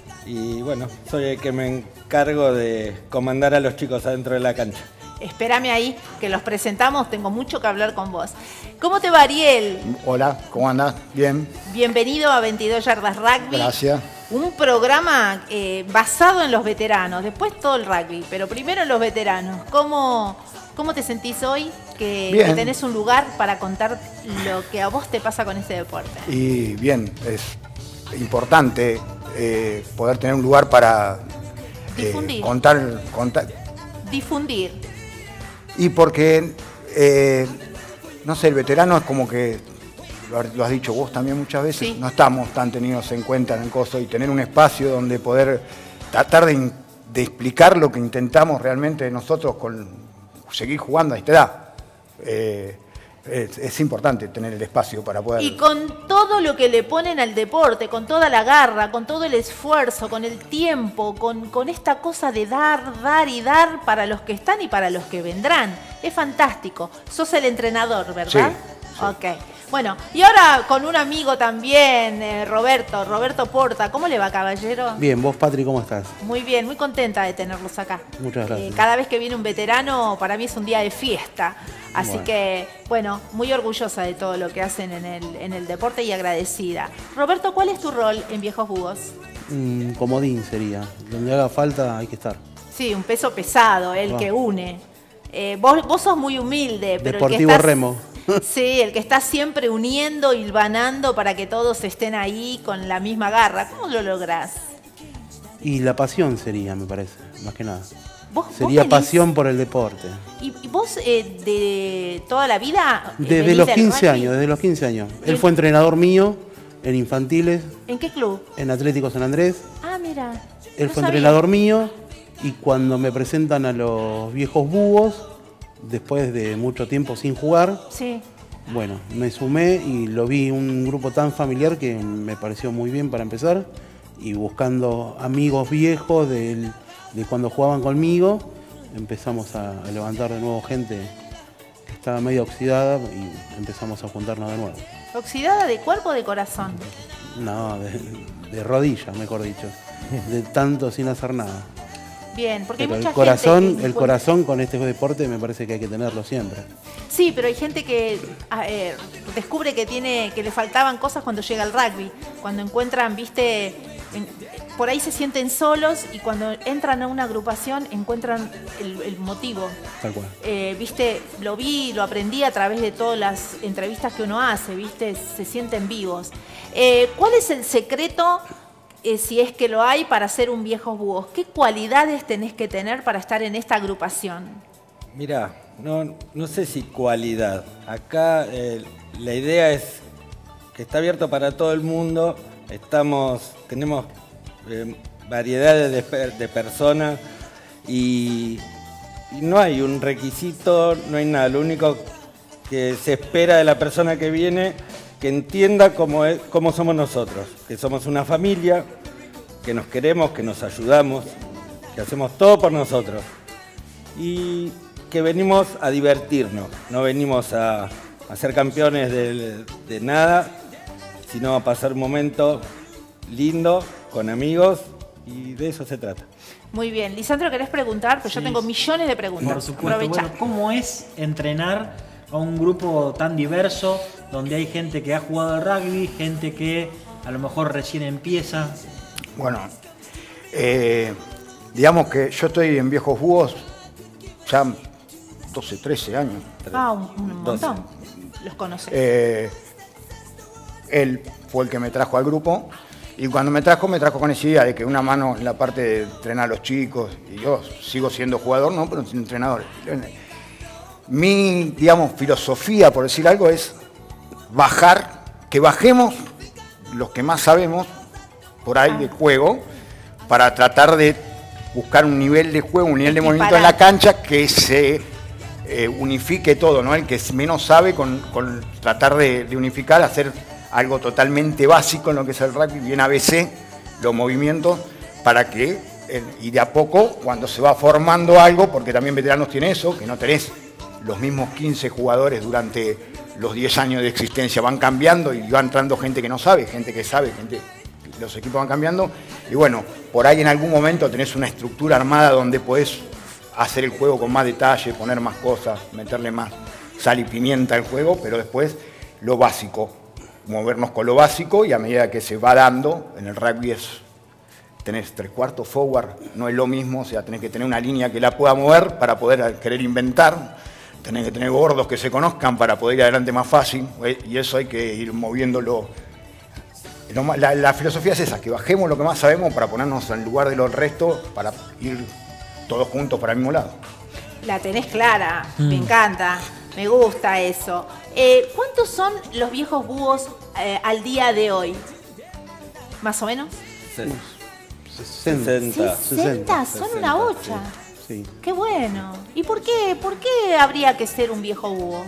y bueno, soy el que me encargo de comandar a los chicos adentro de la cancha. Espérame ahí, que los presentamos, tengo mucho que hablar con vos. ¿Cómo te va, Ariel? Hola, ¿cómo andás? Bien, Bienvenido a veintidós Yardas Rugby. gracias. Un programa eh, basado en los veteranos, después todo el rugby, pero primero en los veteranos. ¿Cómo, cómo te sentís hoy que, Bien. que tenés un lugar para contar lo que a vos te pasa con este deporte? Y bien, es importante eh, poder tener un lugar para eh, Difundir. contar, contar. Difundir. Y porque, eh, no sé, el veterano es como que, lo, lo has dicho vos también muchas veces, Sí. no estamos tan tenidos en cuenta en el coso y tener un espacio donde poder tratar de, in- de explicar lo que intentamos realmente nosotros con seguir jugando a esta edad. Eh, es, es importante tener el espacio para poder... Y con todo lo que le ponen al deporte, con toda la garra, con todo el esfuerzo, con el tiempo, con, con esta cosa de dar, dar y dar para los que están y para los que vendrán. Es fantástico. Sos el entrenador, ¿verdad? Sí, sí. Ok. Bueno, y ahora con un amigo también, eh, Roberto, Roberto Porta. ¿Cómo le va, caballero? Bien, vos, Patri, ¿cómo estás? Muy bien, muy contenta de tenerlos acá. Muchas gracias. Eh, cada vez que viene un veterano, para mí es un día de fiesta. Así Bueno. que, bueno, muy orgullosa de todo lo que hacen en el, en el deporte y agradecida. Roberto, ¿cuál es tu rol en Viejos Búhos? Un comodín sería. Donde haga falta hay que estar. Sí, un peso pesado, el Va. que une. Eh, vos, vos sos muy humilde, pero el que Deportivo estás- Remo. Sí, el que está siempre uniendo, hilvanando para que todos estén ahí con la misma garra. ¿Cómo lo lográs? Y la pasión sería, me parece, más que nada. ¿Vos, vos Sería tenés- pasión por el deporte. ¿Y, y vos eh, de toda la vida? eh, Desde venís los del quince rugby? años, desde los quince años. ¿Y Él en- fue entrenador mío en infantiles, ¿En qué club? en Atlético San Andrés. Ah, mira. Él no fue sabía. entrenador mío y cuando me presentan a los Viejos Búhos, después de mucho tiempo sin jugar, Sí. bueno, me sumé y lo vi un grupo tan familiar que me pareció muy bien para empezar. Y buscando amigos viejos del- de cuando jugaban conmigo, empezamos a, a levantar de nuevo gente que estaba medio oxidada y empezamos a juntarnos de nuevo. ¿Oxidada de cuerpo o de corazón? No, de, de rodillas, mejor dicho. De tanto sin hacer nada. Bien, porque hay Pero mucha el corazón, gente que el encuentra- corazón con este deporte me parece que hay que tenerlo siempre. Sí, pero hay gente que ah, eh, descubre que tiene que le faltaban cosas cuando llega al rugby, cuando encuentran, viste, en- por ahí se sienten solos y cuando entran a una agrupación encuentran el, el motivo. Tal cual. Eh, viste, lo vi, lo aprendí a través de todas las entrevistas que uno hace, viste, se sienten vivos. Eh, ¿Cuál es el secreto, eh, si es que lo hay, para ser un Viejos Búhos? ¿Qué cualidades tenés que tener para estar en esta agrupación? Mirá, no, no sé si cualidad. Acá eh, la idea es que está abierto para todo el mundo. Estamos, tenemos eh, variedades de, per- de personas y, y no hay un requisito, no hay nada. Lo único que se espera de la persona que viene que entienda cómo, es, cómo somos nosotros, que somos una familia, que nos queremos, que nos ayudamos, que hacemos todo por nosotros. Y que venimos a divertirnos, no venimos a, a ser campeones de, de nada, sino a pasar un momento lindo con amigos y de eso se trata. Muy bien. Lisandro, ¿querés preguntar? Pues Sí, yo tengo millones de preguntas. Por supuesto. Aprovecha. Bueno, ¿cómo es entrenar a un grupo tan diverso, donde hay gente que ha jugado al rugby, gente que a lo mejor recién empieza? Bueno, eh, digamos que yo estoy en Viejos Búhos ya doce, trece años. Ah, un, un montón. Los conoces. Eh, él fue el que me trajo al grupo y cuando me trajo, me trajo con esa idea de que una mano en la parte de entrenar a los chicos y yo sigo siendo jugador, no, pero soy entrenador. Mi, digamos, filosofía, por decir algo, es bajar, que bajemos los que más sabemos por ahí de juego para tratar de buscar un nivel de juego, un nivel de movimiento en la cancha que se eh, unifique todo, ¿no? El que menos sabe con, con tratar de, de unificar, hacer algo totalmente básico en lo que es el rugby, bien A B C, los movimientos, para que, eh, y de a poco, cuando se va formando algo, porque también veteranos tiene eso, que no tenés los mismos quince jugadores durante los diez años de existencia, van cambiando y va entrando gente que no sabe, gente que sabe, gente, los equipos van cambiando, y bueno, por ahí en algún momento tenés una estructura armada donde podés hacer el juego con más detalle, poner más cosas, meterle más sal y pimienta al juego, pero después lo básico, movernos con lo básico y a medida que se va dando, en el rugby es, tenés tres cuartos forward, no es lo mismo, o sea, tenés que tener una línea que la pueda mover para poder querer inventar, tenés que tener gordos que se conozcan para poder ir adelante más fácil, y eso hay que ir moviéndolo. La, la filosofía es esa, que bajemos lo que más sabemos para ponernos en lugar de los restos, para ir todos juntos para el mismo lado. La tenés clara, mm. me encanta, me gusta eso. Eh, ¿Cuántos son los Viejos Búhos eh, al día de hoy? ¿Más o menos? sesenta. sesenta, son una bocha. Sí. Qué bueno. ¿Y por qué, por qué habría que ser un viejo búho?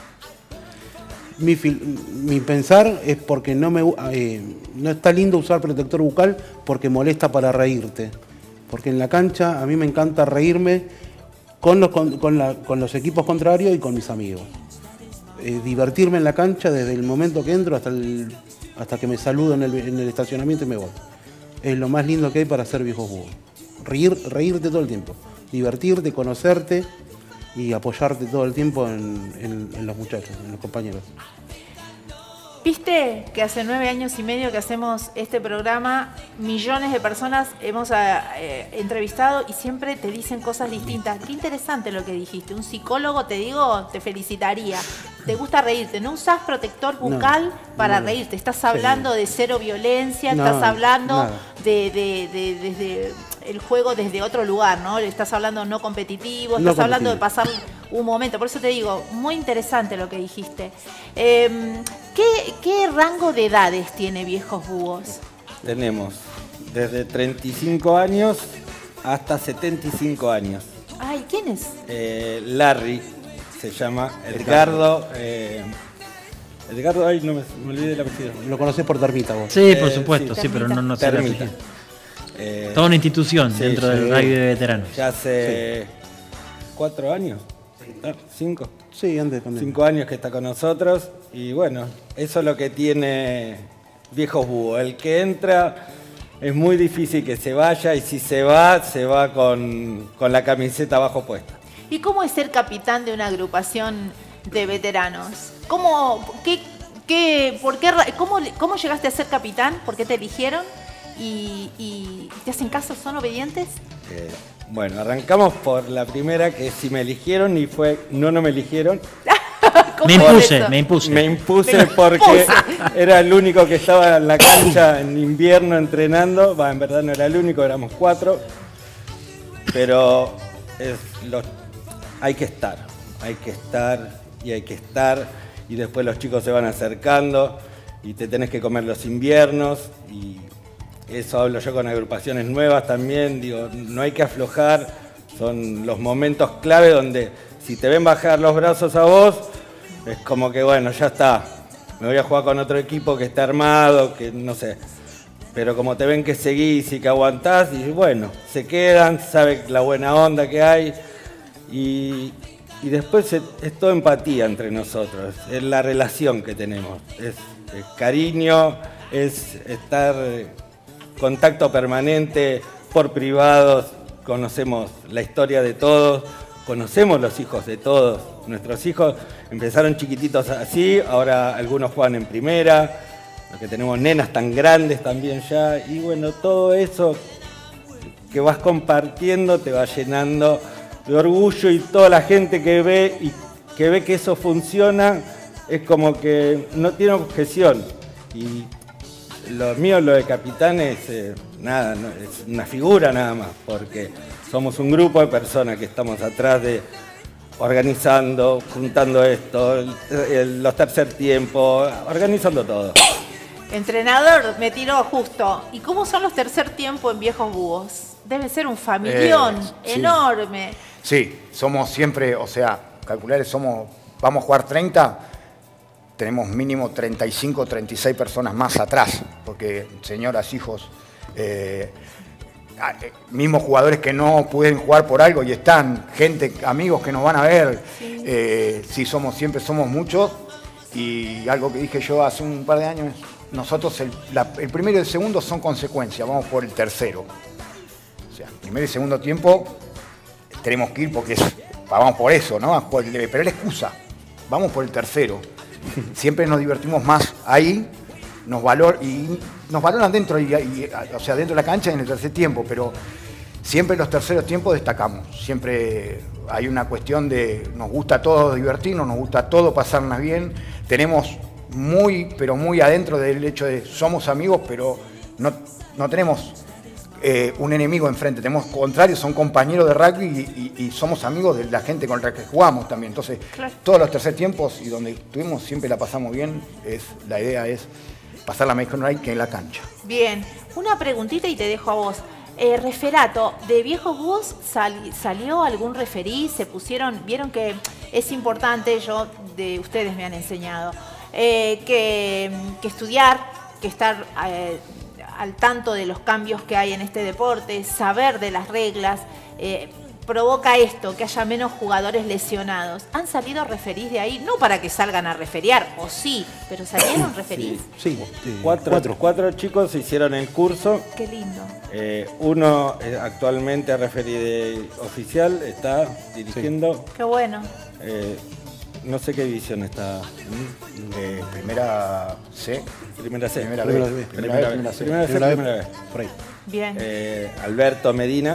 Mi, mi pensar es porque no, me, eh, no está lindo usar protector bucal porque molesta para reírte. Porque en la cancha a mí me encanta reírme con los, con, con la, con los equipos contrarios y con mis amigos. Eh, divertirme en la cancha desde el momento que entro hasta, el, hasta que me saludo en el, en el estacionamiento y me voy. Es lo más lindo que hay para ser viejos búhos. Reír, reírte todo el tiempo. Divertirte, conocerte y apoyarte todo el tiempo en, en, en los muchachos, en los compañeros. Viste que hace nueve años y medio que hacemos este programa, millones de personas hemos eh, entrevistado y siempre te dicen cosas distintas. Qué interesante lo que dijiste. Un psicólogo, te digo, te felicitaría. Te gusta reírte, no usás protector bucal no, para no, reírte. Estás hablando sí. de cero violencia, no, estás hablando de, de, de, de, de el juego desde otro lugar, ¿no? Estás hablando no competitivo, estás no hablando de pasar un momento. Por eso te digo, muy interesante lo que dijiste. Eh, ¿qué, ¿Qué rango de edades tiene Viejos Búhos? Tenemos desde treinta y cinco años hasta setenta y cinco años. Ay, ¿quién es? Eh, Larry se llama, Edgardo. Eh, Edgardo, ay, no me, me olvidé el apellido. Lo conoces por Termita vos. Sí, por supuesto, eh, sí, sí, pero no, no sé el apellido. Eh, Toda una institución sí, dentro sí, del rugby de veteranos. Ya hace sí. cuatro años, ¿no? cinco. Sí, antes de pandemia. Cinco años que está con nosotros y bueno, eso es lo que tiene Viejos Búhos. El que entra es muy difícil que se vaya y si se va, se va con, con la camiseta abajo puesta. ¿Y cómo es ser capitán de una agrupación de veteranos? ¿Cómo, qué, qué, por qué, cómo, cómo llegaste a ser capitán? ¿Por qué te eligieron? ¿Y, y te hacen caso? ¿Son obedientes? Eh, bueno, arrancamos por la primera, que si me eligieron y fue no, no me eligieron. Me impuse, me impuse. Me impuse porque era el único que estaba en la cancha en invierno entrenando. Va, en verdad no era el único, éramos cuatro. Pero es lo, hay que estar, hay que estar y hay que estar. Y después los chicos se van acercando y te tenés que comer los inviernos. Y eso hablo yo con agrupaciones nuevas también. Digo, no hay que aflojar. Son los momentos clave donde si te ven bajar los brazos a vos, es como que bueno, ya está. Me voy a jugar con otro equipo que está armado, que no sé. Pero como te ven que seguís y que aguantás, y bueno, se quedan, saben la buena onda que hay. Y, y después es, es todo empatía entre nosotros. Es la relación que tenemos. Es, es cariño, es estar contacto permanente por privados, conocemos la historia de todos, conocemos los hijos de todos. Nuestros hijos empezaron chiquititos así, ahora algunos juegan en primera, los que tenemos nenas tan grandes también ya, y bueno, todo eso que vas compartiendo te va llenando de orgullo, y toda la gente que ve y que ve que eso funciona es como que no tiene objeción. Y lo mío, lo de capitán, es eh, nada, no, es una figura nada más, porque somos un grupo de personas que estamos atrás de organizando, juntando esto, el, el, los tercer tiempos, organizando todo. Entrenador, me tiró justo. ¿Y cómo son los tercer tiempo en Viejos Búhos? Debe ser un familión Eh, sí. enorme. Sí, somos siempre, o sea, calcular, somos, vamos a jugar treinta, tenemos mínimo treinta y cinco, treinta y seis personas más atrás, porque señoras, hijos, eh, mismos jugadores que no pueden jugar por algo y están, gente, amigos que nos van a ver, sí, eh, sí somos, siempre somos muchos, y algo que dije yo hace un par de años, nosotros el, la, el primero y el segundo son consecuencias, vamos por el tercero. O sea, primer y segundo tiempo tenemos que ir porque es, vamos por eso, ¿no? Pero es la excusa, vamos por el tercero. Siempre nos divertimos más ahí, nos valor y nos valoran dentro, y, y, o sea, dentro de la cancha y en el tercer tiempo, pero siempre en los terceros tiempos destacamos. Siempre hay una cuestión de, nos gusta a todos divertirnos, nos gusta a todos pasarnos bien. Tenemos muy, pero muy adentro del hecho de somos amigos, pero no, no tenemos eh, un enemigo enfrente, tenemos contrarios, son compañeros de rugby y, y, y somos amigos de la gente con la que jugamos también. Entonces, claro, todos los tercer tiempos y donde estuvimos siempre la pasamos bien. Es, la idea es pasarla mejor ahí que en la cancha. Bien, una preguntita y te dejo a vos. Eh, referato, ¿de Viejos Búhos sal, salió algún referí? ¿Se pusieron? Vieron que es importante, yo de ustedes me han enseñado, eh, que, que estudiar, que estar eh, al tanto de los cambios que hay en este deporte, saber de las reglas, eh, provoca esto, que haya menos jugadores lesionados. ¿Han salido referís de ahí? No para que salgan a referiar, o sí, pero salieron referís. Sí, sí. Cuatro, cuatro. cuatro chicos hicieron el curso. Qué lindo. Eh, uno eh, actualmente referí de oficial, está dirigiendo. Sí. Qué bueno. Eh, no sé qué división está. De primera C. Primera C. Primera B. B. Primera B. Primera B. Primera C, primera B. Por ahí. Bien. Eh, Alberto Medina,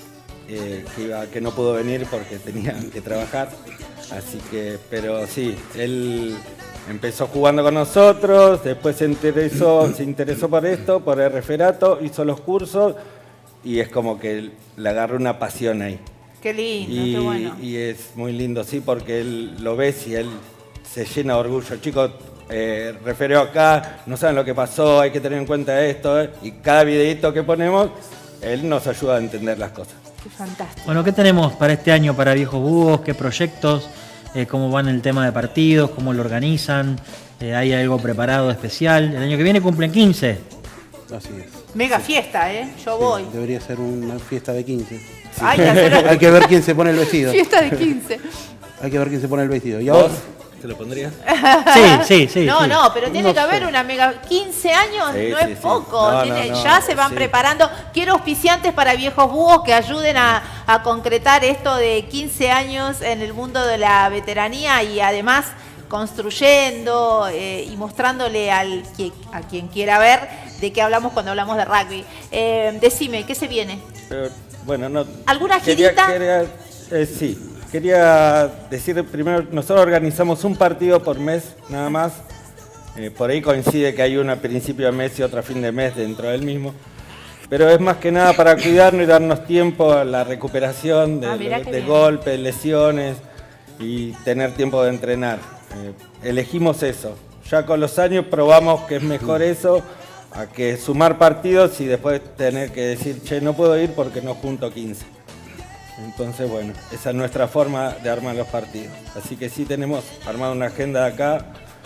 eh, que, iba, que no pudo venir porque tenía que trabajar. Así que, pero sí, él empezó jugando con nosotros, después se interesó, se interesó por esto, por el referato, hizo los cursos y es como que le agarró una pasión ahí. Qué lindo, y, qué bueno. Y es muy lindo, sí, porque él lo ves y él se llena de orgullo. Chicos, eh, referió acá, no saben lo que pasó, hay que tener en cuenta esto, eh, y cada videito que ponemos, él nos ayuda a entender las cosas. Qué fantástico. Bueno, ¿qué tenemos para este año para Viejos Búhos? ¿Qué proyectos? Eh, ¿Cómo van el tema de partidos? ¿Cómo lo organizan? Eh, ¿Hay algo preparado especial? El año que viene cumplen quince. Así es. Mega fiesta, ¿eh? Yo Sí, voy. debería ser una fiesta de quince. Sí. Hay, que hacer... Hay que ver quién se pone el vestido. Fiesta de quince. Hay que ver quién se pone el vestido. ¿Y ¿Vos ahora? te lo pondrías? Sí, sí, sí. No, sí. no, pero tiene No que haber sé. una mega... quince años Sí, no sí, es sí. poco. No, Tiene- no, no, ya se van sí. preparando. Quiero auspiciantes para Viejos Búhos que ayuden a, a concretar esto de quince años en el mundo de la veteranía y además construyendo eh, y mostrándole al que, a quien quiera ver de qué hablamos cuando hablamos de rugby. Eh, decime, ¿qué se viene? Pero, bueno, no. ¿Alguna quería- girita? quería, eh, sí, quería decir primero, nosotros organizamos un partido por mes, nada más. Eh, por ahí coincide que hay uno a principio de mes y otro a fin de mes dentro del mismo. Pero es más que nada para cuidarnos y darnos tiempo a la recuperación de, Ah, mirá de- qué de bien. golpes, lesiones y tener tiempo de entrenar. Eh, elegimos eso. Ya con los años probamos que es mejor eso a que sumar partidos y después tener que decir, che, no puedo ir porque no junto quince. Entonces, bueno, esa es nuestra forma de armar los partidos. Así que sí tenemos armada una agenda de acá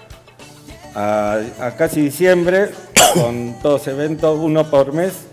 a, a casi diciembre con todos eventos, uno por mes.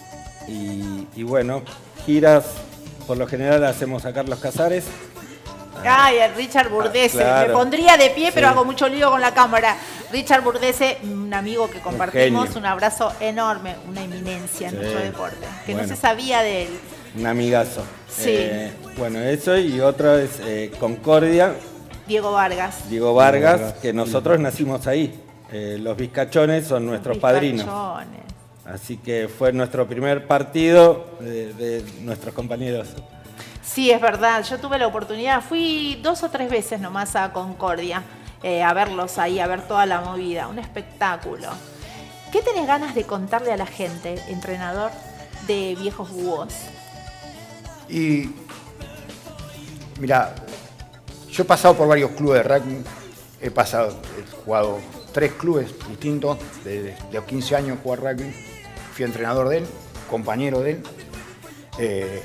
Y, y bueno, giras por lo general hacemos a Carlos Casares. Ay, el Richard Burdese. claro. Me pondría de pie, pero Sí. hago mucho lío con la cámara. Richard Burdese, un amigo que compartimos, genio. un abrazo enorme, una eminencia en Sí. nuestro deporte, que Bueno. no se sabía de él. Un amigazo. Sí. Eh, bueno, eso y otro es eh, Concordia, Diego Vargas. Diego Vargas, Vargas. que nosotros nacimos ahí. Eh, los Vizcachones son nuestros padrinos. Bizcachones. Así que fue nuestro primer partido de, de nuestros compañeros. Sí, es verdad. Yo tuve la oportunidad, fui dos o tres veces nomás a Concordia, eh, a verlos ahí, a ver toda la movida. Un espectáculo. ¿Qué tenés ganas de contarle a la gente, entrenador de Viejos Búhos? Y mira, yo he pasado por varios clubes de rugby, he pasado, he jugado tres clubes distintos, de, de los quince años jugar rugby, fui entrenador de él, compañero de él, eh,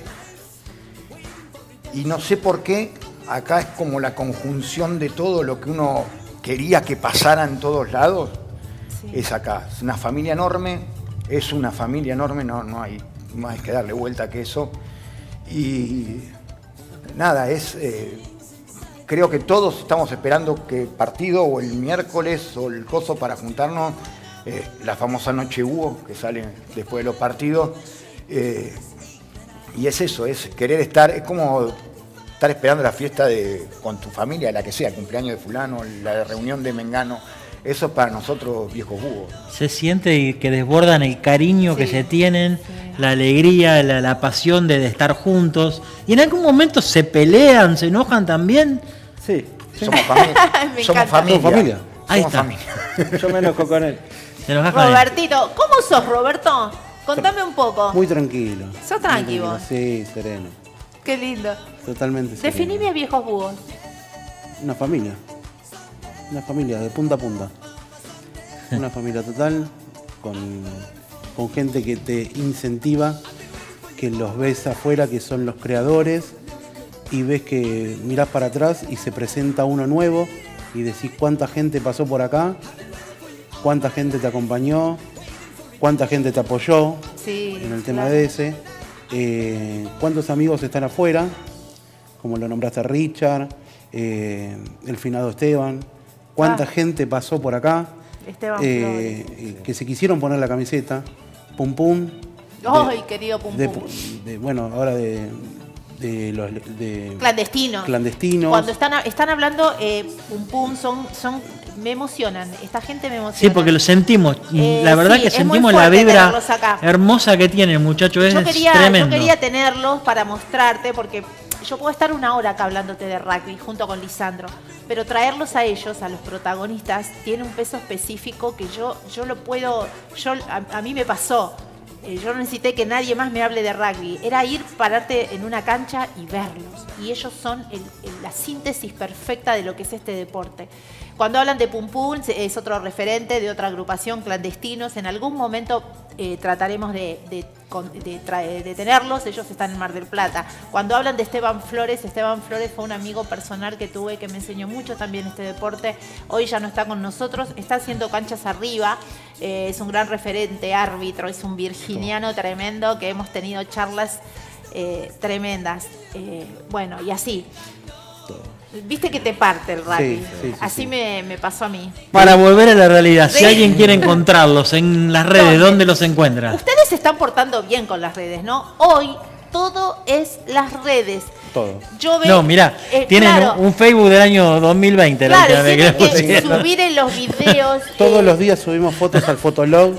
y no sé por qué, acá es como la conjunción de todo lo que uno quería que pasara en todos lados, Sí. es acá, es una familia enorme, es una familia enorme, no, no, hay, no hay que darle vuelta que eso. Y nada, es eh, creo que todos estamos esperando que el partido o el miércoles o el coso para juntarnos, eh, la famosa noche búho que sale después de los partidos. Eh, y es eso, es querer estar, es como estar esperando la fiesta de, con tu familia, la que sea, el cumpleaños de fulano, la reunión de Mengano. Eso es para nosotros viejos búhos. Se siente que desbordan el cariño que Sí, se tienen, sí. la alegría, la, la pasión de, de estar juntos. Y en algún momento se pelean, se enojan también. Sí, Somos familia. Me Somos encanta. familia. Somos familia. Ahí Somos está. familia. yo me enojo con él. Se enojan con él. Robertito, ¿cómo sos, Roberto? Contame un poco. Muy tranquilo. ¿Sos Muy tranqui vos? Sí, sereno. Qué lindo. Totalmente sereno. Definime a Viejos Búhos. Una familia. Una familia de punta a punta. Una familia total, con, con gente que te incentiva, que los ves afuera, que son los creadores, y ves que mirás para atrás y se presenta uno nuevo y decís cuánta gente pasó por acá, cuánta gente te acompañó, cuánta gente te apoyó Sí. en el tema claro. de ese, eh, cuántos amigos están afuera, como lo nombraste a Richard, eh, el finado Esteban, cuánta Ah. gente pasó por acá, Esteban eh, Flores. que se quisieron poner la camiseta, pum pum. de- Ay, querido Pum de- Pum. de- bueno, ahora de, de los de Clandestinos. clandestinos. Cuando están, están hablando, eh, Pum Pum, son, son, me emocionan. Esta gente me emociona. Sí, porque lo sentimos. Eh, la verdad sí, que es muy sentimos la fuerte vibra tenerlos acá. hermosa que tiene el muchacho. Es yo quería, tremendo. yo quería tenerlos para mostrarte, porque yo puedo estar una hora acá hablándote de rugby junto con Lisandro, pero traerlos a ellos, a los protagonistas, tiene un peso específico que yo, yo lo puedo, yo a, a mí me pasó. Eh, yo no necesité que nadie más me hable de rugby. Era ir, pararte en una cancha y verlos. Y ellos son el- el- la síntesis perfecta de lo que es este deporte. Cuando hablan de Pum Pum, es otro referente de otra agrupación, Clandestinos. En algún momento eh, trataremos de, de, con- de trae- de tenerlos. Ellos están en Mar del Plata. Cuando hablan de Esteban Flores, Esteban Flores fue un amigo personal que tuve que me enseñó mucho también este deporte. Hoy ya no está con nosotros, está haciendo canchas arriba. Eh, es un gran referente, árbitro, es un virginiano tremendo que hemos tenido charlas eh, tremendas. Eh, bueno, y así. Viste que te parte el rugby. Sí, sí, sí, así sí. Me, me pasó a mí. Para volver a la realidad, si Sí. alguien quiere encontrarlos en las redes, ¿Dónde? ¿dónde los encuentra? Ustedes se están portando bien con las redes, ¿no? Hoy todo es las redes. Todo. Yo veo, No, mirá, eh, tienen claro, un Facebook del año dos mil veinte. la Claro, última vez tienen que le que pusieron. subir en los videos. Todos eh, los días subimos fotos al Fotolog.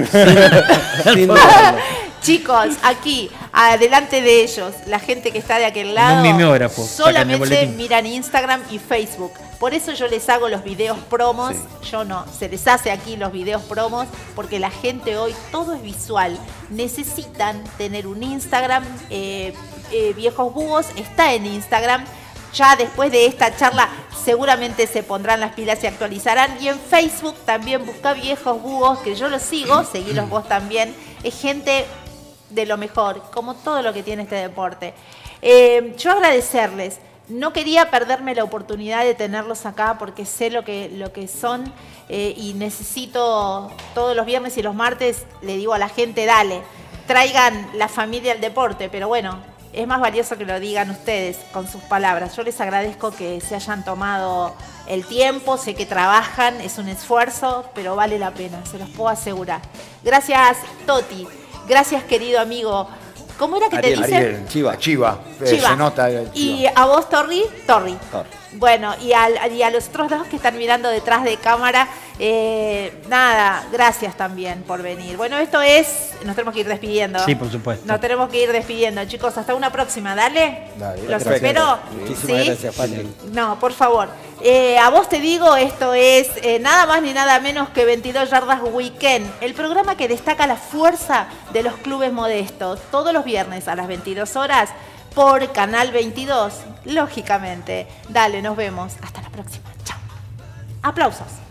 sin- sin dudarlo. Chicos, aquí, adelante de ellos, la gente que está de aquel lado, mimeógrafo, sacan el solamente boletín. miran Instagram y Facebook. Por eso yo les hago los videos promos, yo no, se les hace aquí los videos promos, porque la gente hoy, todo es visual. Necesitan tener un Instagram, eh, eh, Viejos Búhos está en Instagram. Ya después de esta charla seguramente se pondrán las pilas y actualizarán. Y en Facebook también busca Viejos Búhos, que yo los sigo, seguilos vos también. Es gente de lo mejor, como todo lo que tiene este deporte. Eh, yo agradecerles. No quería perderme la oportunidad de tenerlos acá porque sé lo que, lo que son eh, y necesito todos los viernes y los martes, le digo a la gente, dale, traigan la familia al deporte, pero bueno, es más valioso que lo digan ustedes con sus palabras. Yo les agradezco que se hayan tomado el tiempo, sé que trabajan, es un esfuerzo, pero vale la pena, se los puedo asegurar. Gracias, Toti. Gracias, querido amigo. ¿Cómo era que Ariel, te dicen? Ariel, Chiva. Chiva. Eh, Chiva. Se nota el Y Chiva. a vos, Torri, Torri. Torri. Bueno, y, al, y a los otros dos que están mirando detrás de cámara, eh, nada, gracias también por venir. Bueno, esto es, nos tenemos que ir despidiendo. Sí, por supuesto. Nos tenemos que ir despidiendo, chicos. Hasta una próxima, dale. Dale, Los gracias. espero. Muchísimas ¿Sí? gracias, Fanny. No, por favor. Eh, a vos te digo, esto es eh, nada más ni nada menos que veintidós Yardas Weekend, el programa que destaca la fuerza de los clubes modestos, todos los viernes a las veintidós horas por Canal veintidós, lógicamente. Dale, nos vemos. Hasta la próxima. Chao. Aplausos.